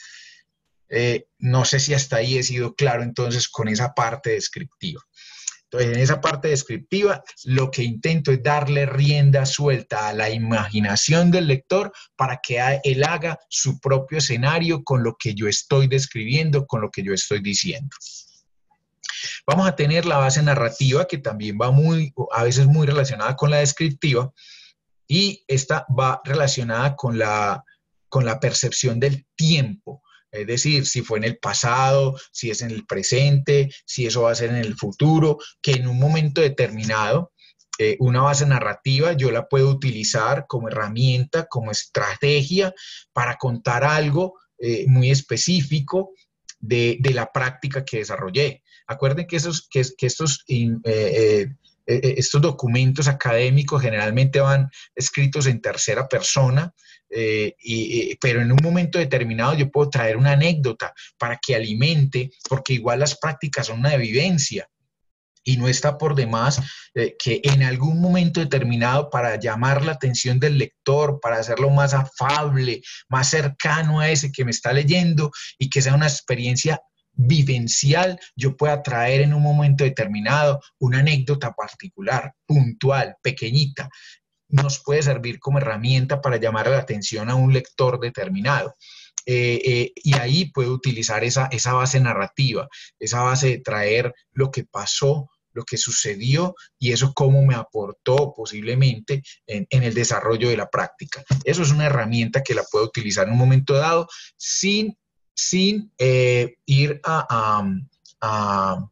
Eh, no sé si hasta ahí he sido claro entonces con esa parte descriptiva. Entonces, en esa parte descriptiva, lo que intento es darle rienda suelta a la imaginación del lector para que él haga su propio escenario con lo que yo estoy describiendo, con lo que yo estoy diciendo. Vamos a tener la base narrativa, que también va muy, a veces muy relacionada con la descriptiva, y esta va relacionada con la, con la percepción del tiempo. Es decir, si fue en el pasado, si es en el presente, si eso va a ser en el futuro, que en un momento determinado, eh, una base narrativa yo la puedo utilizar como herramienta, como estrategia para contar algo eh, muy específico de, de la práctica que desarrollé. Acuerden que, esos, que, que estos, eh, eh, eh, estos documentos académicos generalmente van escritos en tercera persona, Eh, y, pero en un momento determinado yo puedo traer una anécdota para que alimente, porque igual las prácticas son una vivencia y no está por demás eh, que en algún momento determinado, para llamar la atención del lector, para hacerlo más afable, más cercano a ese que me está leyendo y que sea una experiencia vivencial, yo pueda traer en un momento determinado una anécdota particular, puntual, pequeñita. Nos puede servir como herramienta para llamar la atención a un lector determinado. Eh, eh, y ahí puedo utilizar esa, esa base narrativa, esa base de traer lo que pasó, lo que sucedió y eso cómo me aportó posiblemente en, en el desarrollo de la práctica. Eso es una herramienta que la puedo utilizar en un momento dado sin, sin eh, ir a... a, a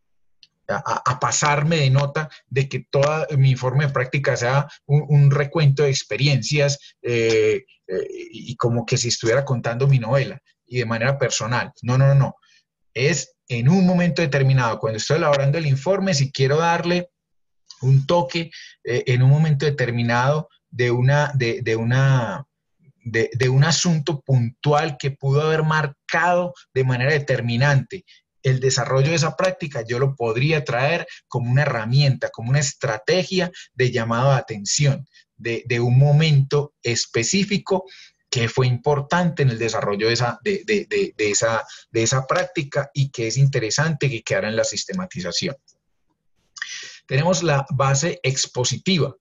A, a pasarme de nota de que todo mi informe de práctica sea un, un recuento de experiencias eh, eh, y como que si estuviera contando mi novela y de manera personal. No, no, no. Es en un momento determinado, cuando estoy elaborando el informe, si quiero darle un toque eh, en un momento determinado de, una, de, de, una, de, de un asunto puntual que pudo haber marcado de manera determinante el desarrollo de esa práctica, yo lo podría traer como una herramienta, como una estrategia de llamado de atención, de, de un momento específico que fue importante en el desarrollo de esa, de, de, de, de, esa, de esa práctica y que es interesante que quedara en la sistematización. Tenemos la base expositiva.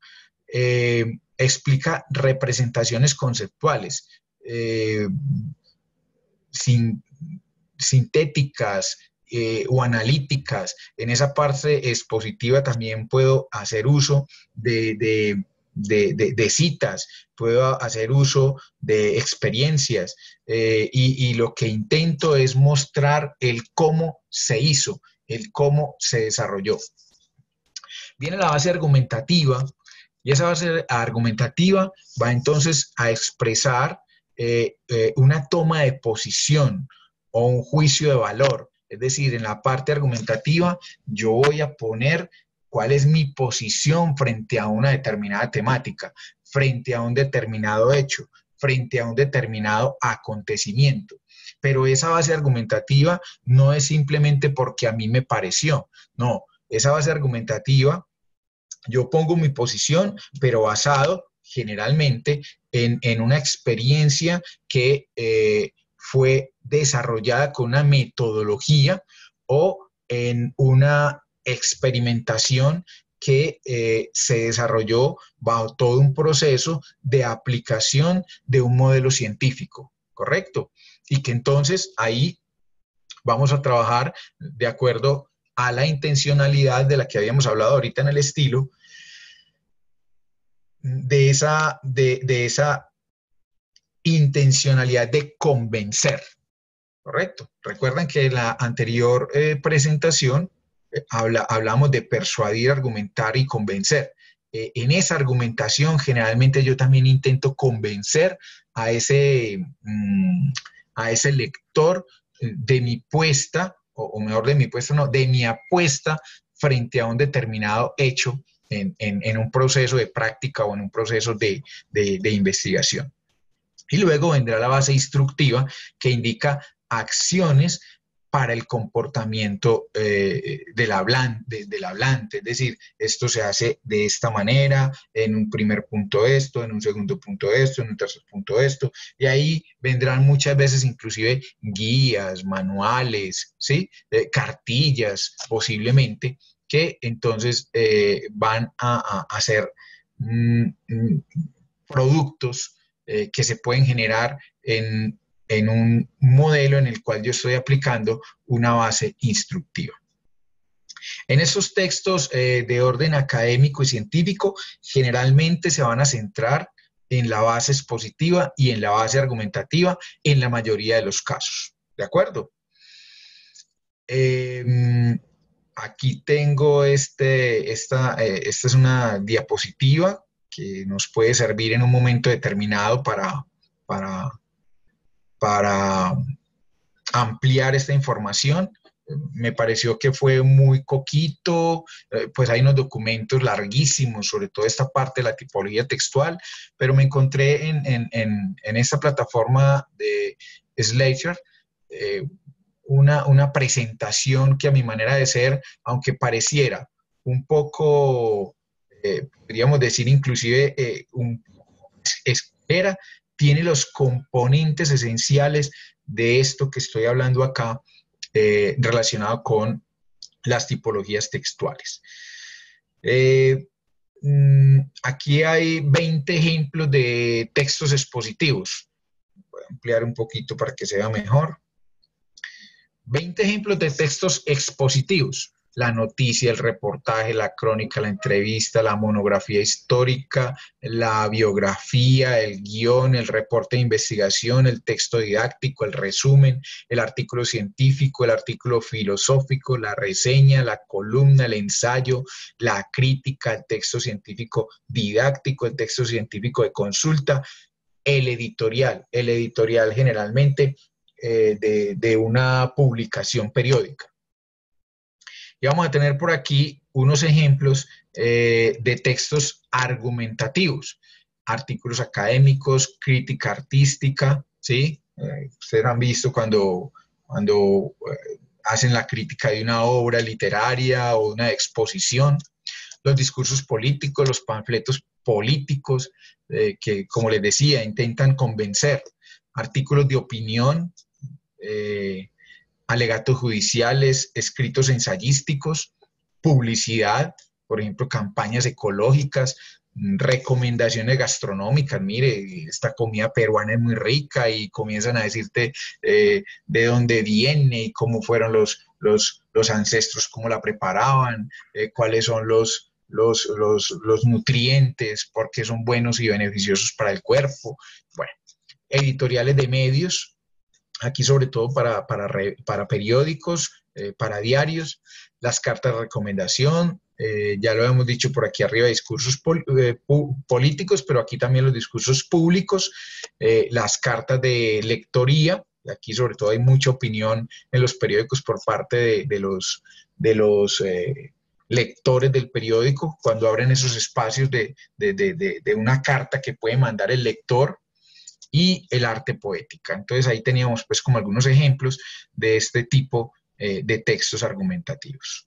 eh, explica representaciones conceptuales, eh, sin, sintéticas eh, o analíticas. En esa parte expositiva también puedo hacer uso de, de, de, de, de citas, puedo hacer uso de experiencias eh, y, y lo que intento es mostrar el cómo se hizo, el cómo se desarrolló. Viene la base argumentativa, y esa base argumentativa va entonces a expresar eh, eh, una toma de posición o un juicio de valor. Es decir, en la parte argumentativa yo voy a poner cuál es mi posición frente a una determinada temática, frente a un determinado hecho, frente a un determinado acontecimiento. Pero esa base argumentativa no es simplemente porque a mí me pareció, no, esa base argumentativa, yo pongo mi posición, pero basado generalmente en, en una experiencia que eh, fue desarrollada con una metodología o en una experimentación que eh, se desarrolló bajo todo un proceso de aplicación de un modelo científico, ¿correcto? Y que entonces ahí vamos a trabajar de acuerdo a la intencionalidad de la que habíamos hablado ahorita en el estilo, de esa, de, de esa intencionalidad de convencer, ¿correcto? Recuerdan que en la anterior eh, presentación eh, habla, hablamos de persuadir, argumentar y convencer. Eh, en esa argumentación generalmente yo también intento convencer a ese, mm, a ese lector de mi puesta, o, o mejor de mi puesta, no, de mi apuesta frente a un determinado hecho en, en, en un proceso de práctica o en un proceso de, de, de investigación. Y luego vendrá la base instructiva que indica acciones para el comportamiento eh, del, hablan, de, del hablante. Es decir, esto se hace de esta manera, en un primer punto esto, en un segundo punto esto, en un tercer punto esto, y ahí vendrán muchas veces inclusive guías, manuales, ¿sí? Eh, cartillas posiblemente, que entonces eh, van a, a hacer mm, mm, productos eh, que se pueden generar en en un modelo en el cual yo estoy aplicando una base instructiva. En estos textos eh, de orden académico y científico, generalmente se van a centrar en la base expositiva y en la base argumentativa en la mayoría de los casos. ¿De acuerdo? Eh, aquí tengo este, esta, eh, esta es una diapositiva que nos puede servir en un momento determinado para... para para ampliar esta información. Me pareció que fue muy coquito, pues hay unos documentos larguísimos sobre toda esta parte de la tipología textual, pero me encontré en, en, en, en esta plataforma de Slater eh, una, una presentación que a mi manera de ser, aunque pareciera un poco, eh, podríamos decir inclusive, eh, un, espera, tiene los componentes esenciales de esto que estoy hablando acá eh, relacionado con las tipologías textuales. Eh, aquí hay veinte ejemplos de textos expositivos. Voy a ampliar un poquito para que se vea mejor. veinte ejemplos de textos expositivos. La noticia, el reportaje, la crónica, la entrevista, la monografía histórica, la biografía, el guión, el reporte de investigación, el texto didáctico, el resumen, el artículo científico, el artículo filosófico, la reseña, la columna, el ensayo, la crítica, el texto científico didáctico, el texto científico de consulta, el editorial. El editorial generalmente eh, de, de una publicación periódica. Y vamos a tener por aquí unos ejemplos eh, de textos argumentativos, artículos académicos, crítica artística, ¿sí? Eh, ustedes han visto cuando, cuando eh, hacen la crítica de una obra literaria o una exposición, los discursos políticos, los panfletos políticos, eh, que, como les decía, intentan convencer, artículos de opinión, eh, alegatos judiciales, escritos ensayísticos, publicidad, por ejemplo, campañas ecológicas, recomendaciones gastronómicas, mire, esta comida peruana es muy rica y comienzan a decirte eh, de dónde viene y cómo fueron los, los, los ancestros, cómo la preparaban, eh, cuáles son los, los, los, los nutrientes, por qué son buenos y beneficiosos para el cuerpo. Bueno, editoriales de medios, aquí sobre todo para, para, para periódicos, eh, para diarios, las cartas de recomendación, eh, ya lo hemos dicho por aquí arriba, discursos pol, eh, políticos, pero aquí también los discursos públicos, eh, las cartas de lectoría, aquí sobre todo hay mucha opinión en los periódicos por parte de, de los, de los eh, lectores del periódico, cuando abren esos espacios de, de, de, de, de una carta que puede mandar el lector, y el arte poética. Entonces ahí teníamos pues como algunos ejemplos de este tipo eh, de textos argumentativos.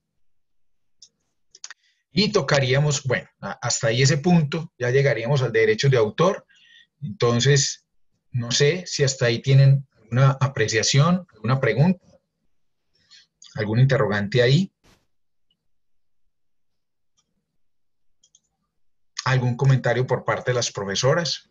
Y tocaríamos, bueno, hasta ahí ese punto, ya llegaríamos al derecho de autor. Entonces, no sé si hasta ahí tienen una apreciación, una pregunta, algún interrogante ahí. ¿Algún comentario por parte de las profesoras?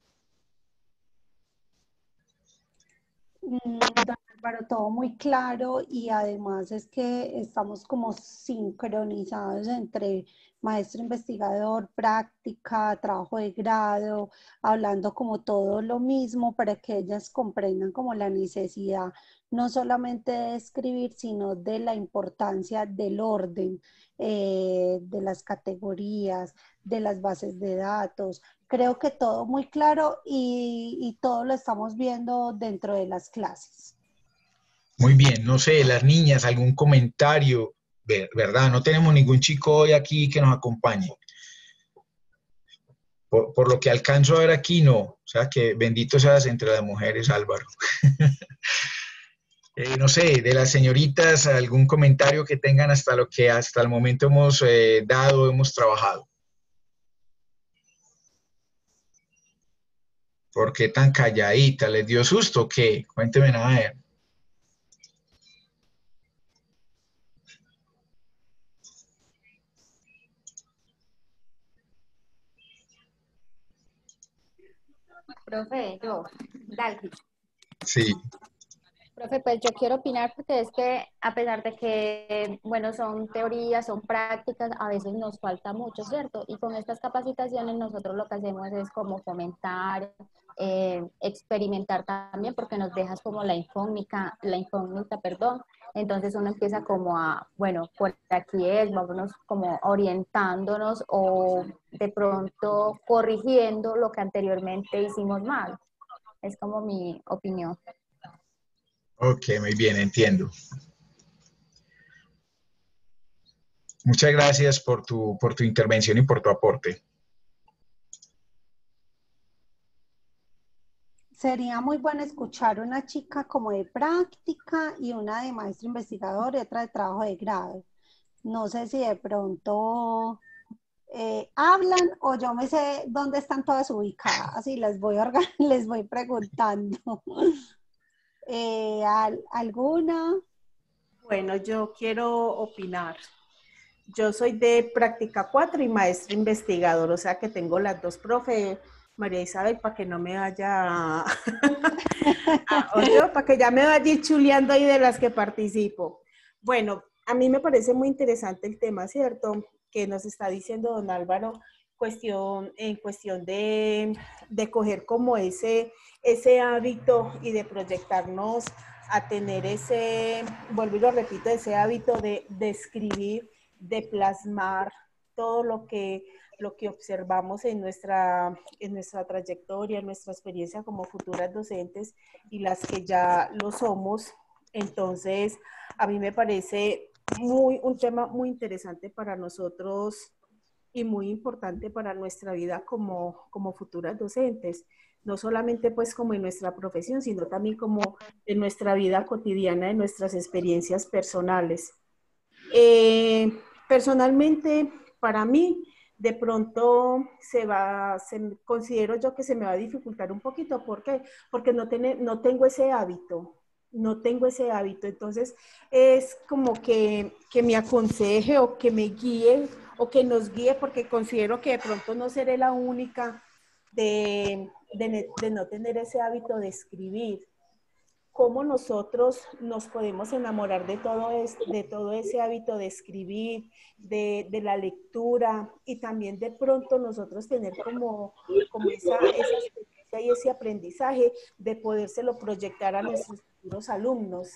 Don Álvaro, todo muy claro y además es que estamos como sincronizados entre maestro investigador, práctica, trabajo de grado, hablando como todo lo mismo para que ellas comprendan como la necesidad no solamente de escribir, sino de la importancia del orden, eh, de las categorías, de las bases de datos. Creo que todo muy claro y, y todo lo estamos viendo dentro de las clases. Muy bien, no sé, las niñas, algún comentario, ¿verdad? No tenemos ningún chico hoy aquí que nos acompañe. Por, por lo que alcanzo a ver aquí, no. O sea, que bendito seas entre las mujeres, Álvaro. eh, no sé, de las señoritas, algún comentario que tengan hasta lo que hasta el momento hemos eh, dado, hemos trabajado. ¿Por qué tan calladita? ¿Les dio susto o qué? Cuéntenme a ver. Profe, yo, Dalgis. Sí. Profe, pues yo quiero opinar porque es que a pesar de que, bueno, son teorías, son prácticas, a veces nos falta mucho, ¿cierto? Y con estas capacitaciones nosotros lo que hacemos es como fomentar, eh, experimentar también, porque nos dejas como la incógnita, la incógnita, perdón. Entonces uno empieza como a, bueno, por aquí es, vámonos como orientándonos o de pronto corrigiendo lo que anteriormente hicimos mal. Es como mi opinión. Ok, muy bien, entiendo. Muchas gracias por tu, por tu intervención y por tu aporte. Sería muy bueno escuchar una chica como de práctica y una de maestro investigador y otra de trabajo de grado. No sé si de pronto eh, hablan o yo me sé dónde están todas ubicadas y les voy, les voy preguntando. Eh, ¿Alguna? Bueno, yo quiero opinar. Yo soy de práctica cuatro y maestro investigador, o sea que tengo las dos, profe María Isabel, para que no me vaya a, a, o yo, para que ya me vaya ir chuleando ahí de las que participo. Bueno, a mí me parece muy interesante el tema, ¿cierto? Que nos está diciendo don Álvaro, cuestión, en cuestión de, de coger como ese, ese hábito y de proyectarnos a tener ese, vuelvo y lo repito, ese hábito de, de escribir, de plasmar todo lo que, lo que observamos en nuestra, en nuestra trayectoria, en nuestra experiencia como futuras docentes y las que ya lo somos. Entonces, a mí me parece muy, un tema muy interesante para nosotros y muy importante para nuestra vida como, como futuras docentes. No solamente pues como en nuestra profesión, sino también como en nuestra vida cotidiana, en nuestras experiencias personales. Eh, personalmente, para mí, de pronto se va, se, considero yo que se me va a dificultar un poquito. ¿Por qué? Porque no, tiene, no tengo ese hábito. no tengo ese hábito. Entonces es como que, que me aconseje o que me guíe o que nos guíe, porque considero que de pronto no seré la única de, de, de no tener ese hábito de escribir. Cómo nosotros nos podemos enamorar de todo, es, de todo ese hábito de escribir, de, de la lectura, y también de pronto nosotros tener como, como esa, esa experiencia y ese aprendizaje de podérselo proyectar a nuestros futuros alumnos.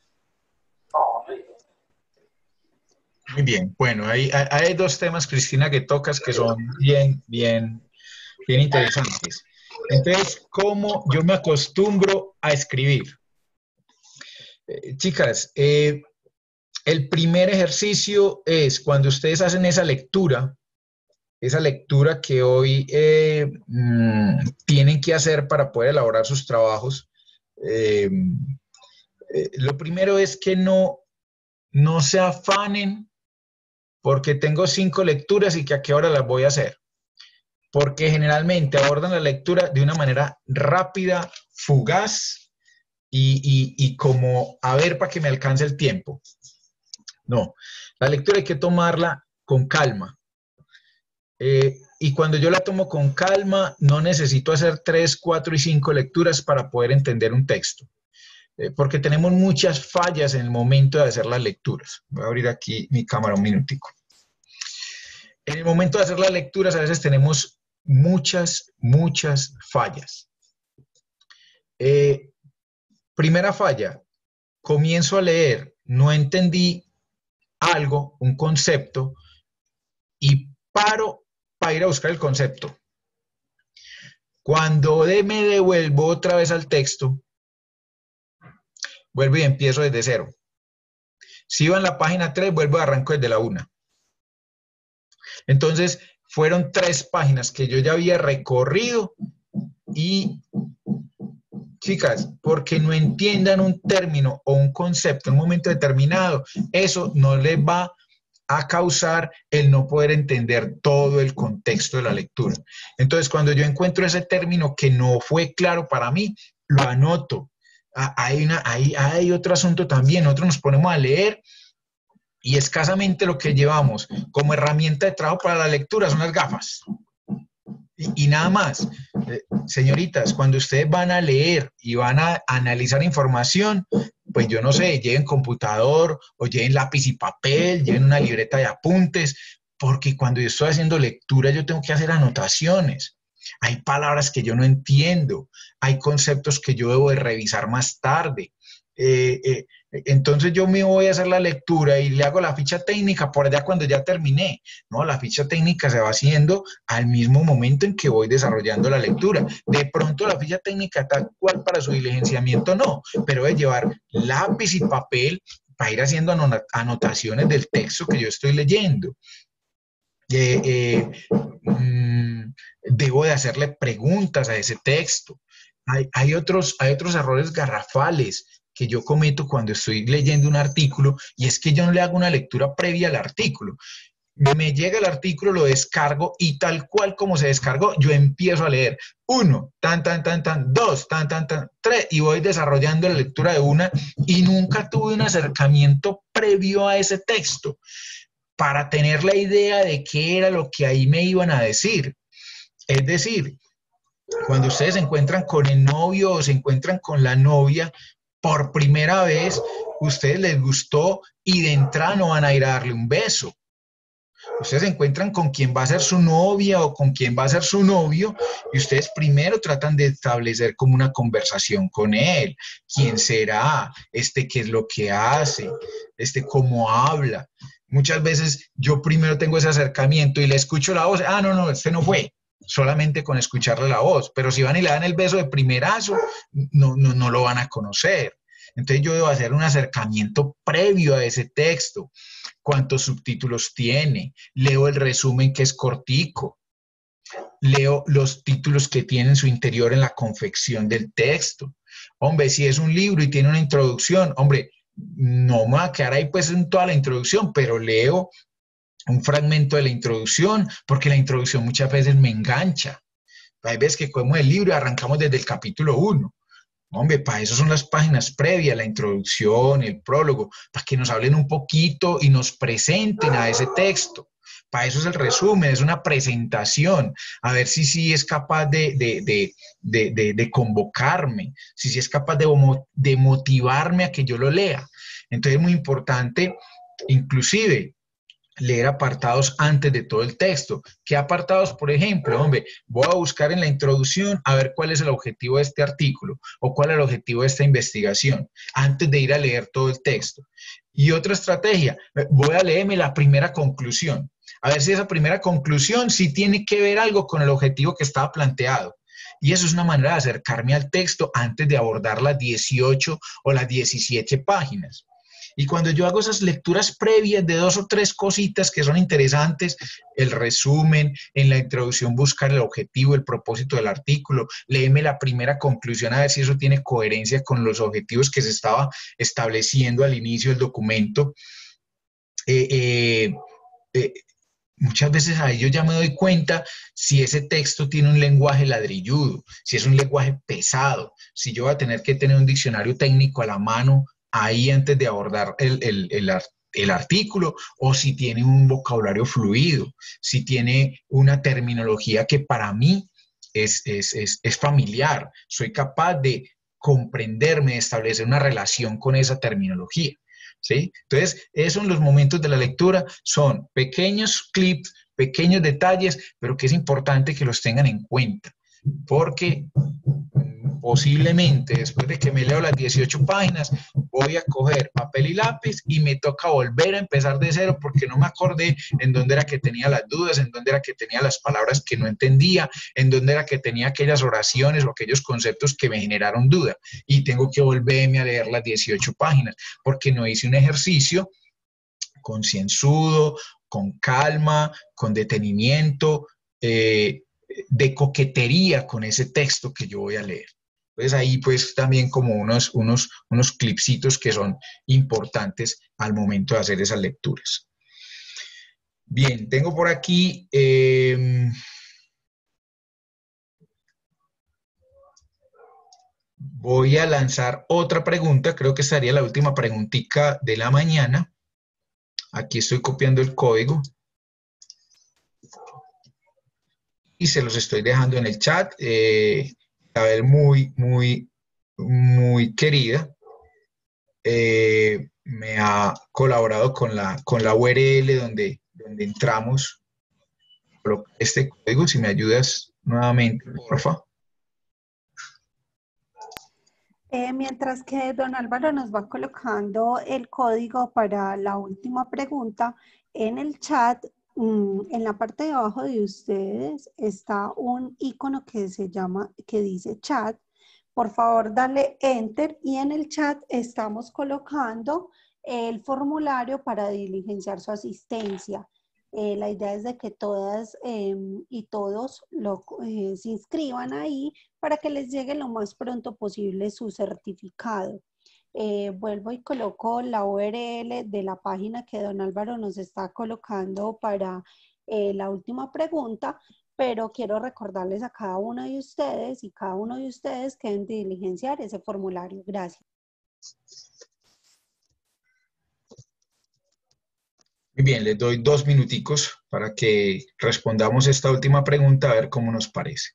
Muy bien, bueno, hay, hay, hay dos temas, Cristina, que tocas que son bien, bien, bien interesantes. Entonces, ¿cómo yo me acostumbro a escribir? Eh, chicas, eh, el primer ejercicio es cuando ustedes hacen esa lectura, esa lectura que hoy eh, mmm, tienen que hacer para poder elaborar sus trabajos. Eh, eh, lo primero es que no, no se afanen porque tengo cinco lecturas y que a qué hora las voy a hacer. Porque generalmente abordan la lectura de una manera rápida, fugaz, Y, y, y como a ver para que me alcance el tiempo. No, la lectura hay que tomarla con calma. Eh, y cuando yo la tomo con calma, no necesito hacer tres, cuatro y cinco lecturas para poder entender un texto. Eh, porque tenemos muchas fallas en el momento de hacer las lecturas. Voy a abrir aquí mi cámara un minutico. En el momento de hacer las lecturas a veces tenemos muchas, muchas fallas. Eh, Primera falla, comienzo a leer, no entendí algo, un concepto, y paro para ir a buscar el concepto. Cuando me devuelvo otra vez al texto, vuelvo y empiezo desde cero. Si iba en la página tres, vuelvo y arranco desde la una. Entonces, fueron tres páginas que yo ya había recorrido y... Chicas, porque no entiendan un término o un concepto en un momento determinado, eso no les va a causar el no poder entender todo el contexto de la lectura. Entonces, cuando yo encuentro ese término que no fue claro para mí, lo anoto. Hay, una, hay, hay otro asunto también, nosotros nos ponemos a leer y escasamente lo que llevamos como herramienta de trabajo para la lectura son las gafas. Y, y nada más, eh, señoritas, cuando ustedes van a leer y van a analizar información, pues yo no sé, lleven computador o lleven lápiz y papel, lleven una libreta de apuntes, porque cuando yo estoy haciendo lectura yo tengo que hacer anotaciones. Hay palabras que yo no entiendo, hay conceptos que yo debo de revisar más tarde. Eh, eh, entonces yo me voy a hacer la lectura y le hago la ficha técnica por allá cuando ya terminé. No, la ficha técnica se va haciendo al mismo momento en que voy desarrollando la lectura. De pronto la ficha técnica tal cual para su diligenciamiento no, pero voy a llevar lápiz y papel para ir haciendo anotaciones del texto que yo estoy leyendo. Eh, eh, mmm, debo de hacerle preguntas a ese texto. Hay, hay, otros, hay otros errores garrafales que yo cometo cuando estoy leyendo un artículo, y es que yo no le hago una lectura previa al artículo. Me llega el artículo, lo descargo, y tal cual como se descargó, yo empiezo a leer. Uno, tan, tan, tan, tan, dos, tan, tan, tan, tres, y voy desarrollando la lectura de una, y nunca tuve un acercamiento previo a ese texto para tener la idea de qué era lo que ahí me iban a decir. Es decir, cuando ustedes se encuentran con el novio o se encuentran con la novia, por primera vez, ustedes les gustó y de entrada no van a ir a darle un beso. Ustedes se encuentran con quién va a ser su novia o con quién va a ser su novio y ustedes primero tratan de establecer como una conversación con él. ¿Quién será? Este, ¿qué es lo que hace? Este, ¿cómo habla? Muchas veces yo primero tengo ese acercamiento y le escucho la voz. Ah, no, no, este no fue. Solamente con escucharle la voz, pero si van y le dan el beso de primerazo, no, no, no lo van a conocer. Entonces yo debo hacer un acercamiento previo a ese texto. ¿Cuántos subtítulos tiene? Leo el resumen que es cortico. Leo los títulos que tiene en su interior en la confección del texto. Hombre, si es un libro y tiene una introducción, hombre, no me voy a quedar ahí pues en toda la introducción, pero leo un fragmento de la introducción, porque la introducción muchas veces me engancha. Hay veces que cogemos el libro y arrancamos desde el capítulo uno. Hombre, para eso son las páginas previas, la introducción, el prólogo, para que nos hablen un poquito y nos presenten a ese texto. Para eso es el resumen, es una presentación, a ver si sí es capaz de, de, de, de, de, de convocarme, si sí es capaz de, de motivarme a que yo lo lea. Entonces es muy importante, inclusive, leer apartados antes de todo el texto. ¿Qué apartados? Por ejemplo, hombre, voy a buscar en la introducción a ver cuál es el objetivo de este artículo o cuál es el objetivo de esta investigación antes de ir a leer todo el texto. Y otra estrategia, voy a leerme la primera conclusión, a ver si esa primera conclusión sí tiene que ver algo con el objetivo que estaba planteado. Y eso es una manera de acercarme al texto antes de abordar las dieciocho o las diecisiete páginas. Y cuando yo hago esas lecturas previas de dos o tres cositas que son interesantes, el resumen, en la introducción buscar el objetivo, el propósito del artículo, léeme la primera conclusión a ver si eso tiene coherencia con los objetivos que se estaba estableciendo al inicio del documento. Eh, eh, eh, Muchas veces ahí yo ya me doy cuenta si ese texto tiene un lenguaje ladrilludo, si es un lenguaje pesado, si yo voy a tener que tener un diccionario técnico a la mano ahí antes de abordar el, el, el, el artículo, o si tiene un vocabulario fluido, si tiene una terminología que para mí es, es, es, es familiar, soy capaz de comprenderme, de establecer una relación con esa terminología. ¿Sí? Entonces, esos son los momentos de la lectura, son pequeños clips, pequeños detalles, pero que es importante que los tengan en cuenta, porque posiblemente después de que me leo las dieciocho páginas, voy a coger papel y lápiz y me toca volver a empezar de cero porque no me acordé en dónde era que tenía las dudas, en dónde era que tenía las palabras que no entendía, en dónde era que tenía aquellas oraciones o aquellos conceptos que me generaron duda. Y tengo que volverme a leer las dieciocho páginas porque no hice un ejercicio concienzudo, con calma, con detenimiento, eh, de coquetería con ese texto que yo voy a leer. Entonces ahí pues también como unos, unos, unos clipsitos que son importantes al momento de hacer esas lecturas. Bien, tengo por aquí... Eh, voy a lanzar otra pregunta, creo que estaría la última preguntita de la mañana. Aquí estoy copiando el código. Y se los estoy dejando en el chat. Eh, a ver, muy, muy, muy querida. Eh, me ha colaborado con la, con la U R L donde, donde entramos. Este código, si me ayudas nuevamente, porfa. Eh, mientras que don Álvaro nos va colocando el código para la última pregunta, en el chat, mmm, en la parte de abajo de ustedes está un icono que se llama, que dice chat. Por favor, dale enter y en el chat estamos colocando el formulario para diligenciar su asistencia. Eh, la idea es de que todas eh, y todos lo, eh, se inscriban ahí para que les llegue lo más pronto posible su certificado. Eh, vuelvo y coloco la U R L de la página que don Álvaro nos está colocando para eh, la última pregunta, pero quiero recordarles a cada uno de ustedes y cada uno de ustedes que deben diligenciar ese formulario. Gracias. Muy bien, les doy dos minuticos para que respondamos esta última pregunta a ver cómo nos parece.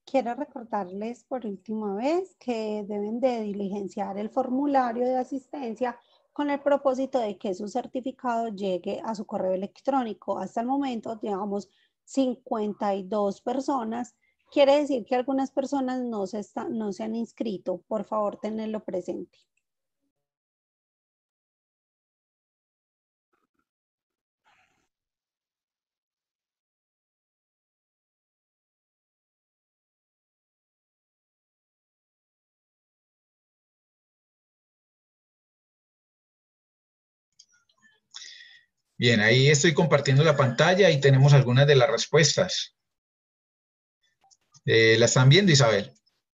Quiero recordarles por última vez que deben de diligenciar el formulario de asistencia con el propósito de que su certificado llegue a su correo electrónico. Hasta el momento llevamos cincuenta y dos personas. Quiere decir que algunas personas no se, está, no se han inscrito. Por favor, tenerlo presente. Bien, ahí estoy compartiendo la pantalla y tenemos algunas de las respuestas. Eh, ¿La están viendo, Isabel?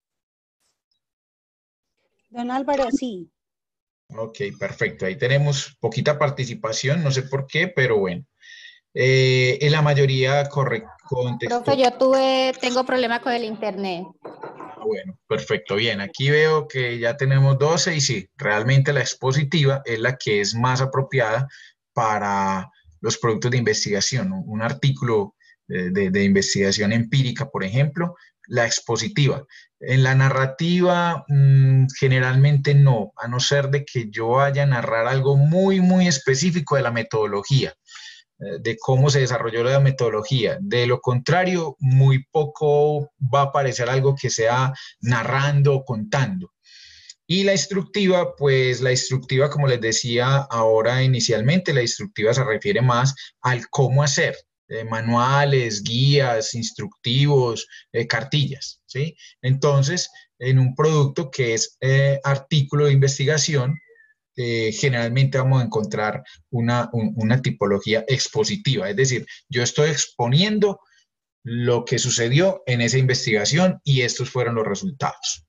Don Álvaro, sí. Ok, perfecto. Ahí tenemos poquita participación, no sé por qué, pero bueno. Eh, en la mayoría correcto. Profe, yo tuve, tengo problema con el internet. Ah, bueno, perfecto. Bien, aquí veo que ya tenemos doce y sí, realmente la expositiva es la que es más apropiada para los productos de investigación. Un, un artículo de, de, de investigación empírica, por ejemplo, la expositiva. En la narrativa, mmm, generalmente no, a no ser de que yo vaya a narrar algo muy, muy específico de la metodología, de cómo se desarrolló la metodología. De lo contrario, muy poco va a aparecer algo que sea narrando o contando. Y la instructiva, pues la instructiva, como les decía ahora inicialmente, la instructiva se refiere más al cómo hacer, eh, manuales, guías, instructivos, eh, cartillas, ¿sí? Entonces, en un producto que es eh, artículo de investigación, Eh, generalmente vamos a encontrar una, un, una tipología expositiva, es decir, yo estoy exponiendo lo que sucedió en esa investigación y estos fueron los resultados.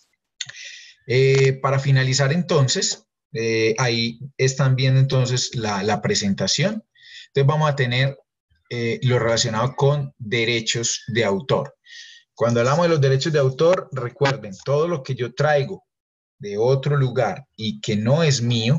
Eh, para finalizar entonces, eh, ahí están viendo entonces la, la presentación. Entonces vamos a tener eh, lo relacionado con derechos de autor. Cuando hablamos de los derechos de autor, recuerden, todo lo que yo traigo de otro lugar y que no es mío,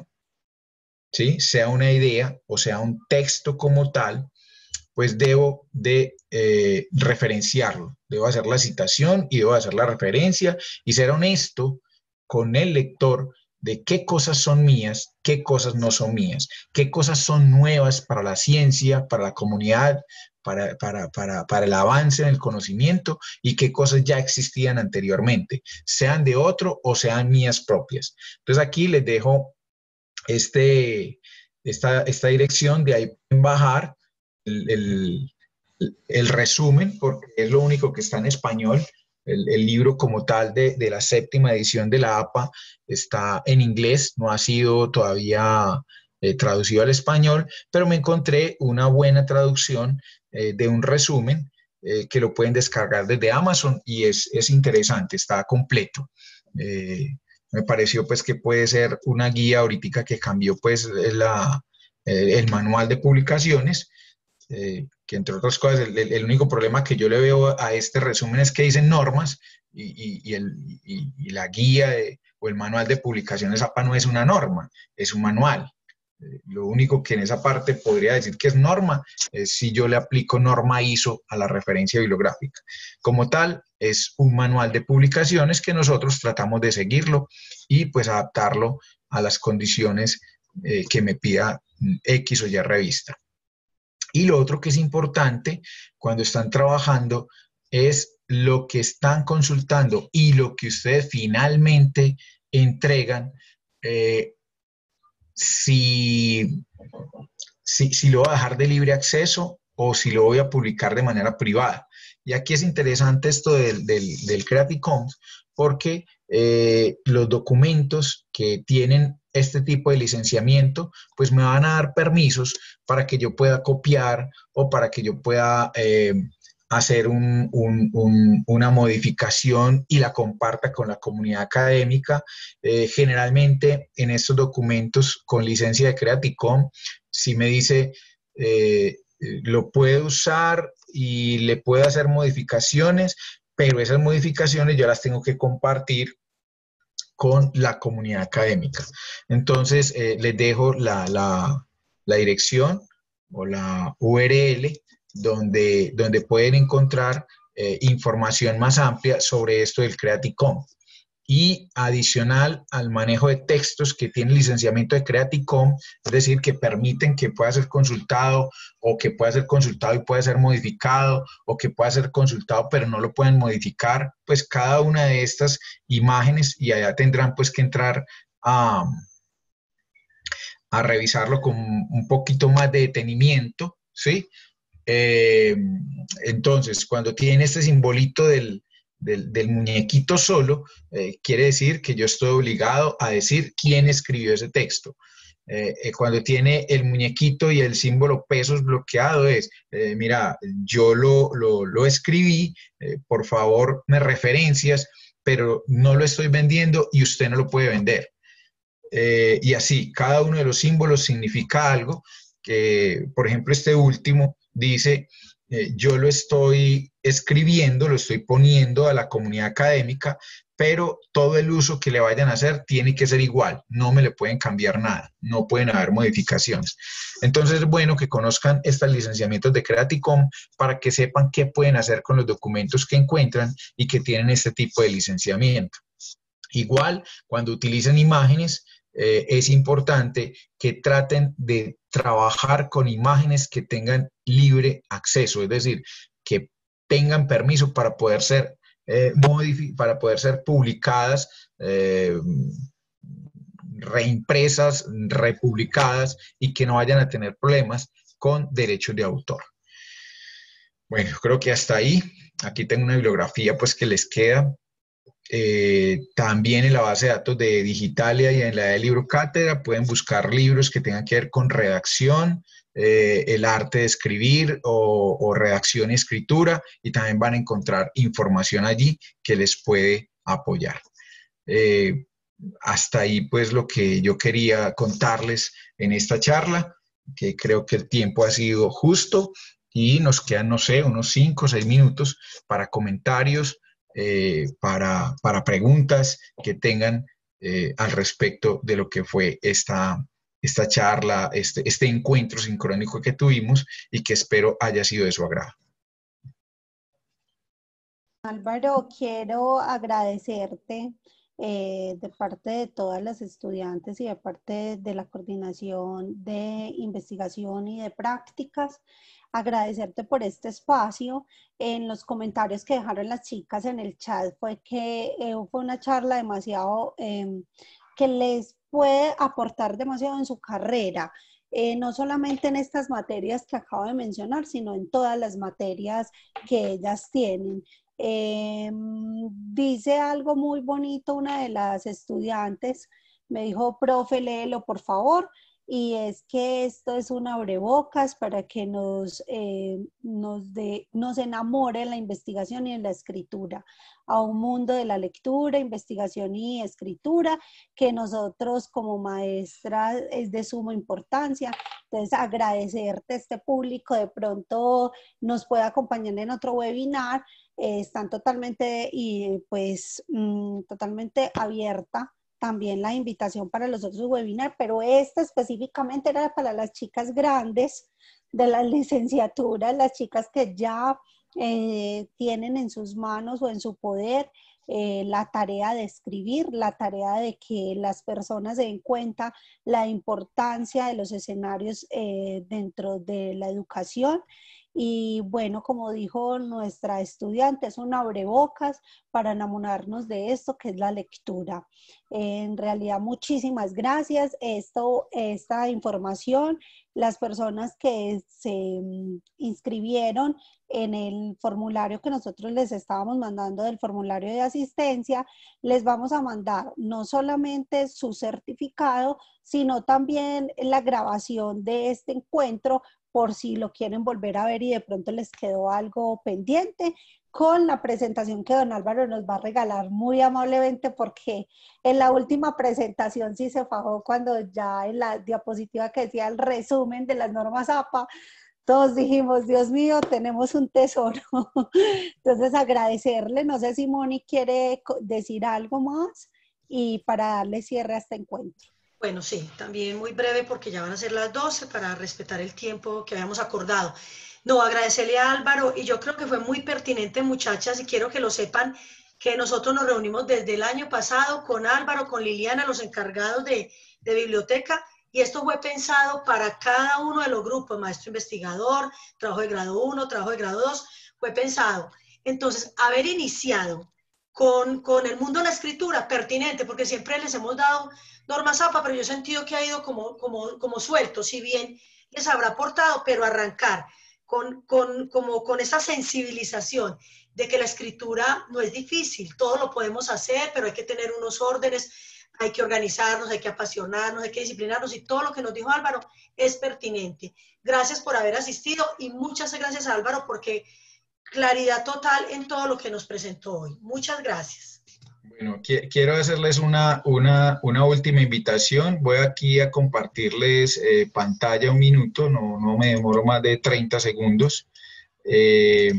¿sí? Sea una idea o sea un texto como tal, pues debo de eh, referenciarlo, debo hacer la citación y debo hacer la referencia y ser honesto con el lector de qué cosas son mías, qué cosas no son mías, qué cosas son nuevas para la ciencia, para la comunidad, Para, para, para, para el avance en el conocimiento y qué cosas ya existían anteriormente, sean de otro o sean mías propias. Entonces aquí les dejo este, esta, esta dirección, de ahí pueden bajar el, el, el resumen, porque es lo único que está en español. El, el libro como tal de, de la séptima edición de la A P A está en inglés, no ha sido todavía eh, traducido al español, pero me encontré una buena traducción eh, de un resumen eh, que lo pueden descargar desde Amazon y es, es interesante, está completo. Eh, me pareció pues que puede ser una guía ahorita que cambió pues la, eh, el manual de publicaciones, eh, que entre otras cosas el, el único problema que yo le veo a este resumen es que dicen normas y, y, y, el, y, y la guía de, o el manual de publicaciones A P A no es una norma, es un manual. Eh, lo único que en esa parte podría decir que es norma es si yo le aplico norma I S O a la referencia bibliográfica. Como tal, es un manual de publicaciones que nosotros tratamos de seguirlo y pues adaptarlo a las condiciones eh, que me pida X o Y revista. Y lo otro que es importante cuando están trabajando es lo que están consultando y lo que ustedes finalmente entregan, eh, si, si, si lo voy a dejar de libre acceso o si lo voy a publicar de manera privada. Y aquí es interesante esto del, del, del Creative Commons porque eh, los documentos que tienen este tipo de licenciamiento, pues me van a dar permisos para que yo pueda copiar o para que yo pueda eh, hacer un, un, un, una modificación y la comparta con la comunidad académica. Eh, generalmente en estos documentos con licencia de Creative Commons, si me dice eh, lo puede usar y le puede hacer modificaciones, pero esas modificaciones yo las tengo que compartir con la comunidad académica. Entonces, eh, les dejo la, la, la dirección o la U R L donde, donde pueden encontrar eh, información más amplia sobre esto del Creative Commons. Y adicional al manejo de textos que tiene el licenciamiento de Creative Commons, es decir, que permiten que pueda ser consultado o que pueda ser consultado y pueda ser modificado o que pueda ser consultado pero no lo pueden modificar, pues cada una de estas imágenes y allá tendrán pues que entrar a, a revisarlo con un poquito más de detenimiento, ¿sí? Eh, entonces, cuando tiene este simbolito del Del, del muñequito solo, eh, quiere decir que yo estoy obligado a decir quién escribió ese texto. Eh, eh, cuando tiene el muñequito y el símbolo pesos bloqueado es, eh, mira, yo lo, lo, lo escribí, eh, por favor me referencias, pero no lo estoy vendiendo y usted no lo puede vender. Eh, y así, cada uno de los símbolos significa algo, que por ejemplo este último dice, Eh, yo lo estoy escribiendo, lo estoy poniendo a la comunidad académica, pero todo el uso que le vayan a hacer tiene que ser igual, no me le pueden cambiar nada, no pueden haber modificaciones. Entonces es bueno que conozcan estos licenciamientos de Creative Commons para que sepan qué pueden hacer con los documentos que encuentran y que tienen este tipo de licenciamiento. Igual, cuando utilicen imágenes, eh, es importante que traten de trabajar con imágenes que tengan libre acceso, es decir, que tengan permiso para poder ser, eh, para poder ser publicadas, eh, reimpresas, republicadas y que no vayan a tener problemas con derechos de autor. Bueno, creo que hasta ahí. Aquí tengo una bibliografía pues que les queda. Eh, también en la base de datos de Digitalia y en la de Libro Cátedra pueden buscar libros que tengan que ver con redacción, eh, el arte de escribir o, o redacción y escritura, y también van a encontrar información allí que les puede apoyar. Eh, hasta ahí pues lo que yo quería contarles en esta charla, que creo que el tiempo ha sido justo y nos quedan, no sé, unos cinco o seis minutos para comentarios, Eh, para, para preguntas que tengan eh, al respecto de lo que fue esta, esta charla, este, este encuentro sincrónico que tuvimos y que espero haya sido de su agrado. Álvaro, quiero agradecerte eh, de parte de todas las estudiantes y de parte de la coordinación de investigación y de prácticas, agradecerte por este espacio. En los comentarios que dejaron las chicas en el chat fue que eh, fue una charla demasiado eh, que les puede aportar demasiado en su carrera, eh, no solamente en estas materias que acabo de mencionar, sino en todas las materias que ellas tienen. Eh, dice algo muy bonito una de las estudiantes, me dijo, profe, léelo por favor. Y es que esto es un abrebocas para que nos, eh, nos, de, nos enamore en la investigación y en la escritura, a un mundo de la lectura, investigación y escritura, que nosotros como maestras es de suma importancia. Entonces, agradecerte a este público, de pronto nos puede acompañar en otro webinar, eh, están totalmente, y pues, mmm, totalmente abierta también la invitación para los otros webinars, pero este específicamente era para las chicas grandes de la licenciatura, las chicas que ya eh, tienen en sus manos o en su poder eh, la tarea de escribir, la tarea de que las personas se den cuenta la importancia de los escenarios eh, dentro de la educación. Y bueno, como dijo nuestra estudiante, es un abrebocas para enamorarnos de esto que es la lectura. En realidad, muchísimas gracias. Esto, esta información, las personas que se inscribieron en el formulario que nosotros les estábamos mandando, del formulario de asistencia, les vamos a mandar no solamente su certificado, sino también la grabación de este encuentro, por si lo quieren volver a ver y de pronto les quedó algo pendiente, con la presentación que don Álvaro nos va a regalar muy amablemente, porque en la última presentación sí se fajó cuando ya en la diapositiva que decía el resumen de las normas A P A, todos dijimos, Dios mío, tenemos un tesoro. Entonces agradecerle, no sé si Moni quiere decir algo más y para darle cierre a este encuentro. Bueno, sí, también muy breve porque ya van a ser las doce para respetar el tiempo que habíamos acordado. No, agradecerle a Álvaro y yo creo que fue muy pertinente, muchachas, y quiero que lo sepan que nosotros nos reunimos desde el año pasado con Álvaro, con Liliana, los encargados de, de biblioteca, y esto fue pensado para cada uno de los grupos, maestro investigador, trabajo de grado uno, trabajo de grado dos, fue pensado. Entonces, haber iniciado con, con el mundo de la escritura, pertinente, porque siempre les hemos dado normas A P A, pero yo he sentido que ha ido como, como, como suelto, si bien les habrá aportado, pero arrancar con, con, como con esa sensibilización de que la escritura no es difícil, todo lo podemos hacer, pero hay que tener unos órdenes, hay que organizarnos, hay que apasionarnos, hay que disciplinarnos, y todo lo que nos dijo Álvaro es pertinente. Gracias por haber asistido y muchas gracias a Álvaro porque claridad total en todo lo que nos presentó hoy. Muchas gracias. Bueno, quiero hacerles una, una, una última invitación. Voy aquí a compartirles eh, pantalla un minuto, no, no me demoro más de treinta segundos. Eh,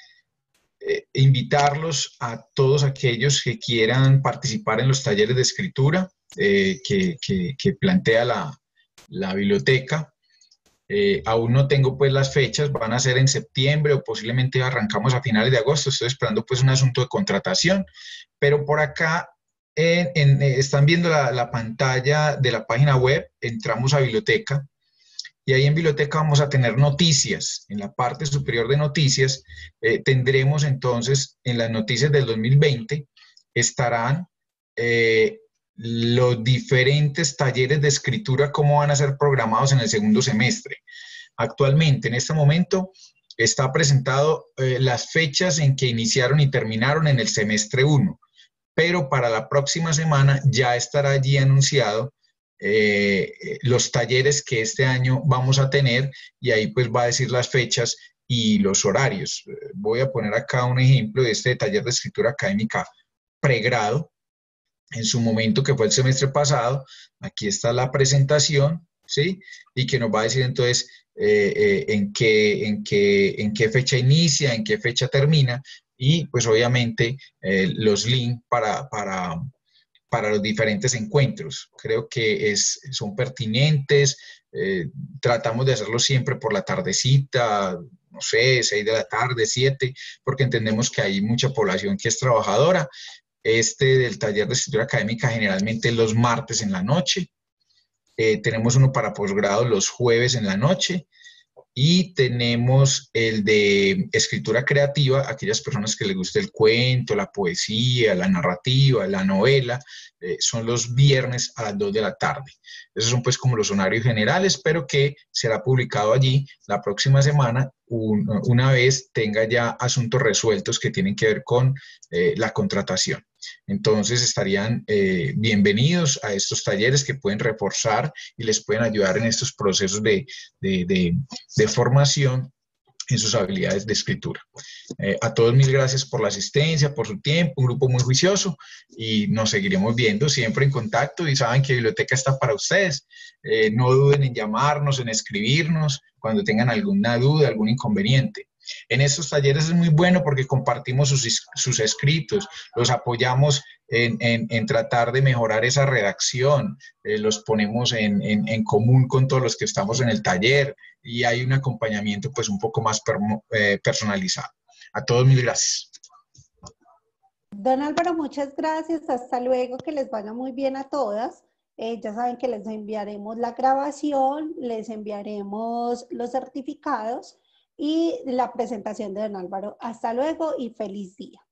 eh, invitarlos a todos aquellos que quieran participar en los talleres de escritura eh, que, que, que plantea la, la biblioteca. Eh, aún no tengo pues las fechas, van a ser en septiembre o posiblemente arrancamos a finales de agosto, estoy esperando pues un asunto de contratación, pero por acá en, en, están viendo la, la pantalla de la página web, entramos a biblioteca y ahí en biblioteca vamos a tener noticias, en la parte superior de noticias eh, tendremos entonces en las noticias del dos mil veinte estarán eh, los diferentes talleres de escritura, cómo van a ser programados en el segundo semestre. Actualmente, en este momento, está presentado eh, las fechas en que iniciaron y terminaron en el semestre uno, pero para la próxima semana ya estará allí anunciado eh, los talleres que este año vamos a tener y ahí pues va a decir las fechas y los horarios. Voy a poner acá un ejemplo de este taller de escritura académica pregrado, en su momento, que fue el semestre pasado. Aquí está la presentación, ¿sí? Y que nos va a decir entonces eh, eh, en, qué, en, qué, en qué fecha inicia, en qué fecha termina, y pues obviamente eh, los links para, para, para los diferentes encuentros. Creo que es, son pertinentes, eh, tratamos de hacerlo siempre por la tardecita, no sé, seis de la tarde, siete, porque entendemos que hay mucha población que es trabajadora. Este del taller de escritura académica generalmente los martes en la noche. Eh, tenemos uno para posgrado los jueves en la noche. Y tenemos el de escritura creativa, aquellas personas que les guste el cuento, la poesía, la narrativa, la novela, eh, son los viernes a las dos de la tarde. Esos son pues como los horarios generales, pero que será publicado allí la próxima semana, un, una vez tenga ya asuntos resueltos que tienen que ver con eh, la contratación. Entonces estarían eh, bienvenidos a estos talleres que pueden reforzar y les pueden ayudar en estos procesos de, de, de, de formación en sus habilidades de escritura. Eh, a todos mil gracias por la asistencia, por su tiempo, un grupo muy juicioso y nos seguiremos viendo siempre en contacto y saben que Biblioteca está para ustedes. Eh, no duden en llamarnos, en escribirnos cuando tengan alguna duda, algún inconveniente. En estos talleres es muy bueno porque compartimos sus, sus escritos, los apoyamos en, en, en tratar de mejorar esa redacción, eh, los ponemos en, en, en común con todos los que estamos en el taller y hay un acompañamiento pues un poco más per, eh, personalizado. A todos mil gracias. Don Álvaro, muchas gracias. Hasta luego, que les vaya muy bien a todas. Eh, ya saben que les enviaremos la grabación, les enviaremos los certificados y la presentación de don Álvaro. Hasta luego y feliz día.